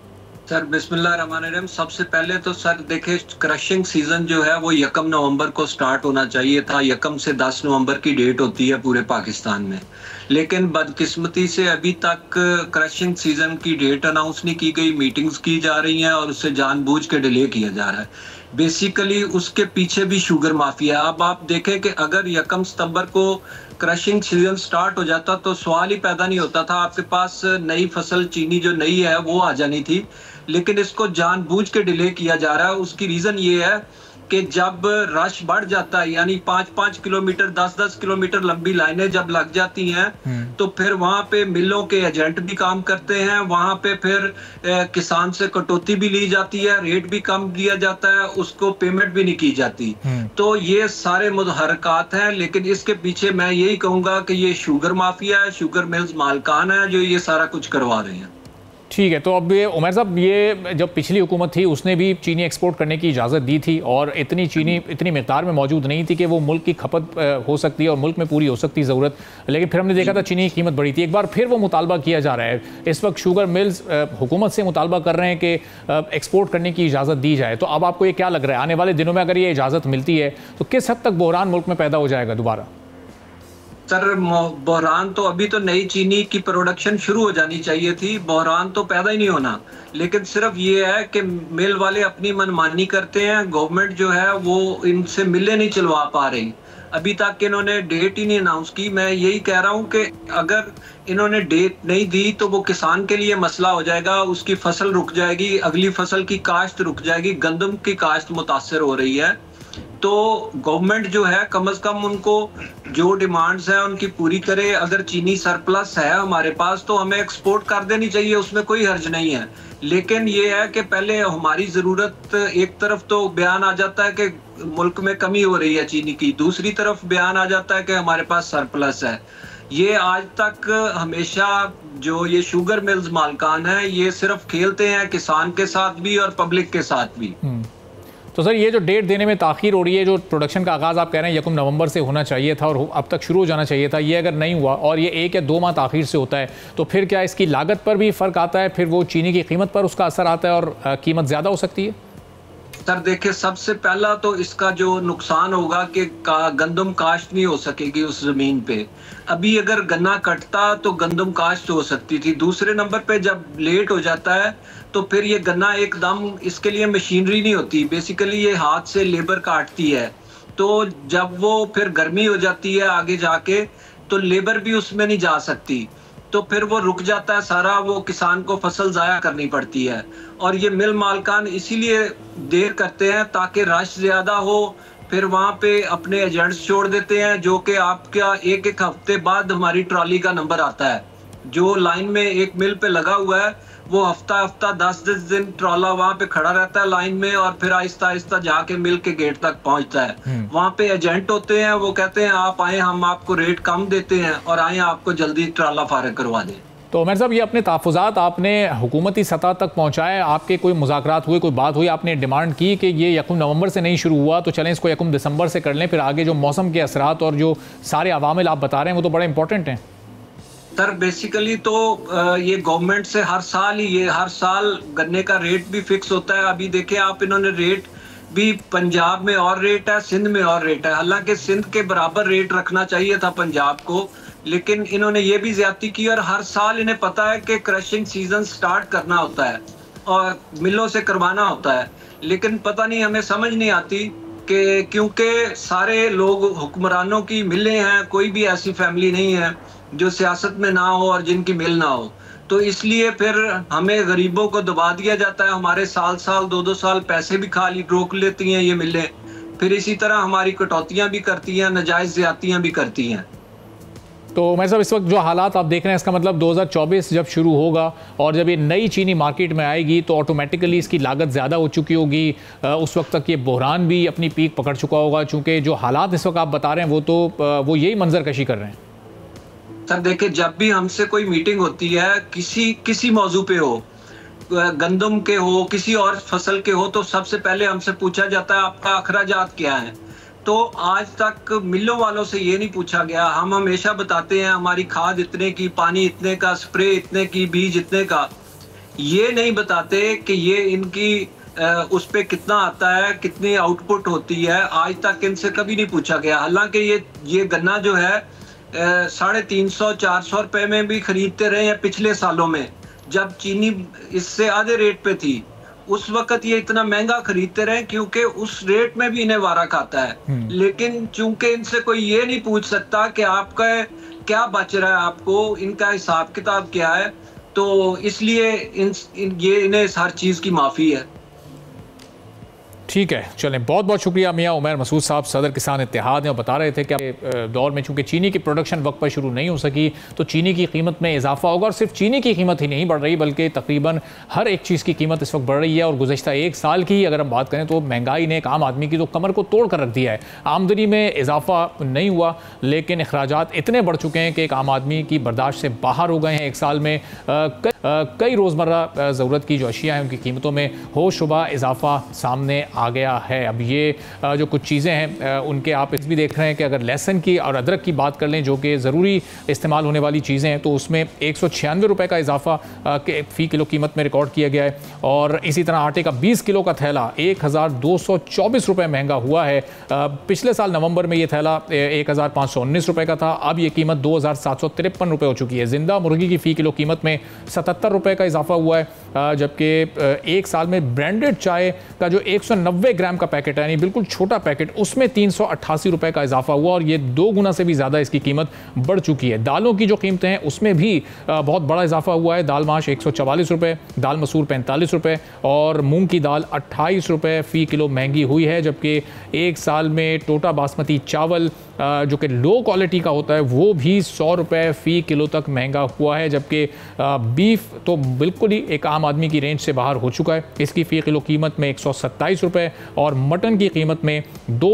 सर बिस्मिल्लाहिर्रहमानिर्रहीम, सबसे पहले तो सर देखिए, क्रशिंग सीजन जो है वो 1 नवंबर को स्टार्ट होना चाहिए था। 1 से 10 नवंबर की डेट होती है पूरे पाकिस्तान में, लेकिन बदकिस्मती से अभी तक क्रशिंग सीजन की डेट अनाउंस नहीं की गई। मीटिंग्स की जा रही हैं और उससे जानबूझ के डिले किया जा रहा है। बेसिकली उसके पीछे भी शुगर माफिया। अब आप देखें कि अगर 1 सितंबर को क्रशिंग सीजन स्टार्ट हो जाता तो सवाल ही पैदा नहीं होता था, आपके पास नई फसल चीनी जो नई है वो आ जानी थी, लेकिन इसको जानबूझ के डिले किया जा रहा है। उसकी रीजन ये है कि जब रश बढ़ जाता है, यानी 5-5 किलोमीटर 10-10 किलोमीटर लंबी लाइनें जब लग जाती हैं तो फिर वहां पे मिलों के एजेंट भी काम करते हैं, वहां पे फिर किसान से कटौती भी ली जाती है, रेट भी कम दिया जाता है, उसको पेमेंट भी नहीं की जाती। तो ये सारे मुतहरकात हैं, लेकिन इसके पीछे मैं यही कहूंगा कि ये शुगर माफिया है, शुगर मिल्स मालकान है जो ये सारा कुछ करवा रहे हैं। ठीक है, तो अब ये उमर साहब, ये जब पिछली हुकूमत थी उसने भी चीनी एक्सपोर्ट करने की इजाज़त दी थी और इतनी चीनी इतनी मिकदार में मौजूद नहीं थी कि वो मुल्क की खपत हो सकती है और मुल्क में पूरी हो सकती ज़रूरत, लेकिन फिर हमने देखा था चीनी की कीमत बढ़ी थी। एक बार फिर वो मुतालबा किया जा रहा है। इस वक्त शुगर मिल्स हुकूमत से मुतालबा कर रहे हैं कि एक्सपोर्ट करने की इजाज़त दी जाए। तो अब आपको ये क्या लग रहा है, आने वाले दिनों में अगर ये इजाज़त मिलती है तो किस हद तक बहरान मुल्क में पैदा हो जाएगा दोबारा? सर बहरान तो अभी तो नई चीनी की प्रोडक्शन शुरू हो जानी चाहिए थी, बहरान तो पैदा ही नहीं होना। लेकिन सिर्फ ये है कि मिल वाले अपनी मनमानी करते हैं, गवर्नमेंट जो है वो इनसे मिलें नहीं चलवा पा रही। अभी तक इन्होंने डेट ही नहीं अनाउंस की। मैं यही कह रहा हूँ कि अगर इन्होंने डेट नहीं दी तो वो किसान के लिए मसला हो जाएगा, उसकी फसल रुक जाएगी, अगली फसल की काश्त रुक जाएगी, गंदम की काश्त मुतासर हो रही है। तो गवर्नमेंट जो है कम से कम उनको जो डिमांड्स हैं उनकी पूरी करे। अगर चीनी सरप्लस है हमारे पास तो हमें एक्सपोर्ट कर देनी चाहिए, उसमें कोई हर्ज नहीं है। लेकिन ये है कि पहले हमारी ज़रूरत, एक तरफ तो बयान आ जाता है कि मुल्क में कमी हो रही है चीनी की, दूसरी तरफ बयान आ जाता है कि हमारे पास सरप्लस है। ये आज तक हमेशा जो ये शुगर मिल्स मालकान हैं ये सिर्फ खेलते हैं किसान के साथ भी और पब्लिक के साथ भी। तो सर, ये जो डेट देने में ताख़ीर हो रही है, जो प्रोडक्शन का आगाज़ आप कह रहे हैं 1 नवंबर से होना चाहिए था और अब तक शुरू हो जाना चाहिए था, ये अगर नहीं हुआ और ये 1 या 2 माह ताख़ीर से होता है तो फिर क्या इसकी लागत पर भी फ़र्क आता है, फिर वो चीनी की कीमत पर उसका असर आता है और कीमत ज़्यादा हो सकती है? सर देखिए, सबसे पहला तो इसका जो नुकसान होगा कि गंदम काश्त नहीं हो सकेगी उस ज़मीन पे। अभी अगर गन्ना कटता तो गंदम काश्त हो सकती थी। दूसरे नंबर पे जब लेट हो जाता है तो फिर ये गन्ना एकदम, इसके लिए मशीनरी नहीं होती, बेसिकली ये हाथ से लेबर काटती है। तो जब वो फिर गर्मी हो जाती है आगे जाके तो लेबर भी उसमें नहीं जा सकती, तो फिर वो रुक जाता है सारा, वो किसान को फसल ज़ाया करनी पड़ती है। और ये मिल मालकान इसीलिए देर करते हैं ताकि रश ज़्यादा हो, फिर वहाँ पे अपने एजेंट्स छोड़ देते हैं जो कि आपका एक हफ्ते बाद हमारी ट्रॉली का नंबर आता है। जो लाइन में एक मिल पे लगा हुआ है वो हफ्ता 10-10 दिन ट्रॉला वहाँ पे खड़ा रहता है लाइन में और फिर आहिस्ता आहिस्ता जाके मिल के गेट तक पहुँचता है। वहाँ पे एजेंट होते हैं, वो कहते हैं आप आए, हम आपको रेट कम देते हैं और आए आपको जल्दी ट्रॉला फारग करवा दें। तो उमर साहब, ये अपने तहफ़्फ़ुज़ात आपने हुकूमती सतह तक पहुँचाए, आपके कोई मुज़ाकरात हुए, कोई बात हुई, आपने डिमांड की कि ये 1 नवंबर से नहीं शुरू हुआ तो चलें इसको 1 दिसंबर से कर लें, फिर आगे जो मौसम के असरात और जो सारे अवामिल आप बता रहे हैं वो तो बड़े इंपॉर्टेंट हैं? सर बेसिकली तो ये गवर्नमेंट से हर साल गन्ने का रेट भी फिक्स होता है। अभी देखिए आप, इन्होंने रेट भी पंजाब में और रेट है, सिंध में और रेट है। हालांकि सिंध के बराबर रेट रखना चाहिए था पंजाब को, लेकिन इन्होंने ये भी ज्यादती की। और हर साल इन्हें पता है कि क्रशिंग सीजन स्टार्ट करना होता है और मिलों से करवाना होता है, लेकिन पता नहीं, हमें समझ नहीं आती कि क्योंकि सारे लोग हुक्मरानों की मिलें हैं, कोई भी ऐसी फैमिली नहीं है जो सियासत में ना हो और जिनकी मिल ना हो, तो इसलिए फिर हमें गरीबों को दबा दिया जाता है। हमारे साल 2-2 साल पैसे भी खाली रोक लेती हैं ये मिलें, फिर इसी तरह हमारी कटौतियां भी करती हैं, नाजायज ज्यादतियां भी करती हैं। तो मैं सब इस वक्त जो हालात आप देख रहे हैं, इसका मतलब 2024 जब शुरू होगा और जब ये नई चीनी मार्केट में आएगी तो ऑटोमेटिकली इसकी लागत ज़्यादा हो चुकी होगी। उस वक्त तक ये बहरान भी अपनी पीक पकड़ चुका होगा, चूँकि जो हालात इस वक्त आप बता रहे हैं वो यही मंजर कशी कर रहे हैं। सर देखिए, जब भी हमसे कोई मीटिंग होती है किसी मौजू पे हो, गंदम के हो, किसी और फसल के हो, तो सबसे पहले हमसे पूछा जाता है आपका अखराजात क्या है। तो आज तक मिलों वालों से ये नहीं पूछा गया। हम हमेशा बताते हैं हमारी खाद इतने की, पानी इतने का, स्प्रे इतने की, बीज इतने का। ये नहीं बताते कि ये इनकी उस पे कितना आता है, कितनी आउटपुट होती है। आज तक इनसे कभी नहीं पूछा गया। हालांकि ये गन्ना जो है 350-400 रुपए में भी खरीदते रहे हैं पिछले सालों में, जब चीनी इससे आधे रेट पे थी। उस वक्त ये इतना महंगा खरीदते रहे क्योंकि उस रेट में भी इन्हें वारा खाता है। लेकिन चूंकि इनसे कोई ये नहीं पूछ सकता कि आपका क्या बच रहा है, आपको इनका हिसाब किताब क्या है, तो इसलिए ये इन्हें हर चीज की माफी है। ठीक है, चलें, बहुत बहुत शुक्रिया मियां उमैर मसूद साहब, सदर किसान इत्तेहाद हैं। बता रहे थे कि दौर में चूंकि चीनी की प्रोडक्शन वक्त पर शुरू नहीं हो सकी तो चीनी की कीमत में इजाफा होगा। और सिर्फ चीनी की कीमत ही नहीं बढ़ रही बल्कि तकरीबन हर एक चीज़ की कीमत इस वक्त बढ़ रही है। और गुज़श्ता एक साल की अगर हम बात करें तो महंगाई ने एक आम आदमी की तो कमर को तोड़ कर रख दिया है। आमदनी में इजाफा नहीं हुआ लेकिन अखराजात इतने बढ़ चुके हैं कि एक आम आदमी की बर्दाश्त से बाहर हो गए हैं। एक साल में कई रोज़मर्रा ज़रूरत की जो अशिया हैं उनकी कीमतों में होशरुबा इजाफा सामने आ गया है। अब ये जो कुछ चीज़ें हैं उनके आप इस भी देख रहे हैं कि अगर लहसुन की और अदरक की बात कर लें जो कि ज़रूरी इस्तेमाल होने वाली चीज़ें हैं तो उसमें 196 रुपये का इजाफा फ़ी किलो कीमत में रिकॉर्ड किया गया है। और इसी तरह आटे का 20 किलो का थैला 1224 रुपये महंगा हुआ है। पिछले साल नवंबर में ये थैला 1519 रुपये का था, अब ये कीमत 2753 रुपये हो चुकी है। जिंदा मुर्गी की फ़ी किलो कीमत में 77 रुपये का इजाफा हुआ है, जबकि एक साल में ब्रांडेड चाय का जो 190 ग्राम का पैकेट है यानी बिल्कुल छोटा पैकेट, उसमें 388 रुपये का इजाफा हुआ और ये 2 गुना से भी ज़्यादा इसकी कीमत बढ़ चुकी है। दालों की जो कीमतें हैं उसमें भी बहुत बड़ा इजाफा हुआ है। दाल माश 144 रुपये, दाल मसूर 45 रुपये और मूंग की दाल 28 रुपये फ़ी किलो महंगी हुई है। जबकि एक साल में टोटा बासमती चावल जो कि लो क्वालिटी का होता है वो भी 100 रुपये फ़ी किलो तक महंगा हुआ है। जबकि बीफ तो बिल्कुल ही एक आम आदमी की रेंज से बाहर हो चुका है, इसकी फ़ी किलो कीमत में 127 रुपये और मटन की कीमत में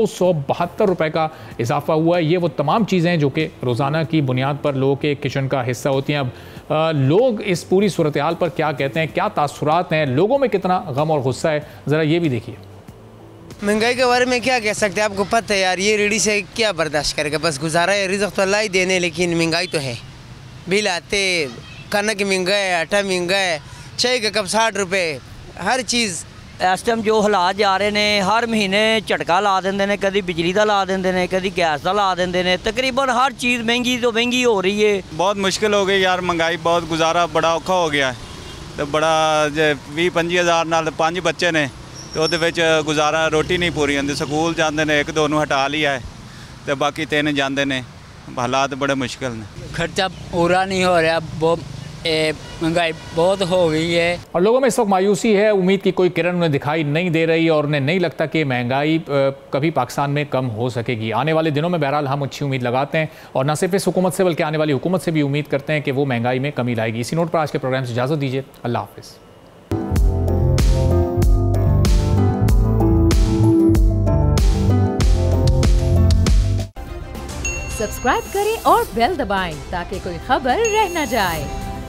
272 रुपये का इजाफा हुआ है। ये वो तमाम चीज़ें हैं जो कि रोज़ाना की बुनियाद पर लोगों के किचन का हिस्सा होती हैं। अब लोग इस पूरी सूरत हाल पर क्या कहते हैं, क्या तासुरात हैं, लोगों में कितना गम और गुस्सा है, ज़रा ये भी देखिए। महंगाई के बारे में क्या कह सकते हैं, आपको पता है यार, ये रेडी से क्या बर्दाश्त करेगा, बस गुजारा है, रिज़्क़ तो अल्लाह ही देने, लेकिन महंगाई तो है। बिल आते, कनक महंगा है, आटा महंगा है, चाय का कप 60 रुपये, हर चीज़। इस टाइम जो हालात जा रहे हैं, हर महीने झटका ला देंगे ने, कभी बिजली का ला देंगे ने, कभी गैस का ला देंगे ने, तकरीबन हर चीज़ महंगी तो महंगी हो रही है। बहुत मुश्किल हो गई यार, महंगाई बहुत, गुजारा बड़ा औखा हो गया है। तो बड़ा 20-25 हज़ार नाल 5 बच्चे ने तो वो गुजारा, रोटी नहीं पूरी होंगी। स्कूल जाते हैं, 1-2 नूं हटा लिया है तो बाकी 3 जाते हैं। हालात बड़े मुश्किल ने, खर्चा पूरा नहीं हो रहा, बहुत महंगाई बहुत हो गई है और लोगों में इस वक्त मायूसी है। उम्मीद की कोई किरण उन्हें दिखाई नहीं दे रही और उन्हें नहीं लगता कि महंगाई कभी पाकिस्तान में कम हो सकेगी। आने वाले दिनों में बहरहाल हम अच्छी उम्मीद लगाते हैं और न सिर्फ इस हुकूमत से बल्कि आने वाली हुकूमत से भी उम्मीद करते हैं कि वो महंगाई में कमी लाएगी। इसी नोट पर आज के प्रोग्राम से इजाज़त दीजिए, अल्लाह हाफिज़। सब्सक्राइब करें और बेल दबाएं ताकि कोई खबर रह न जाए।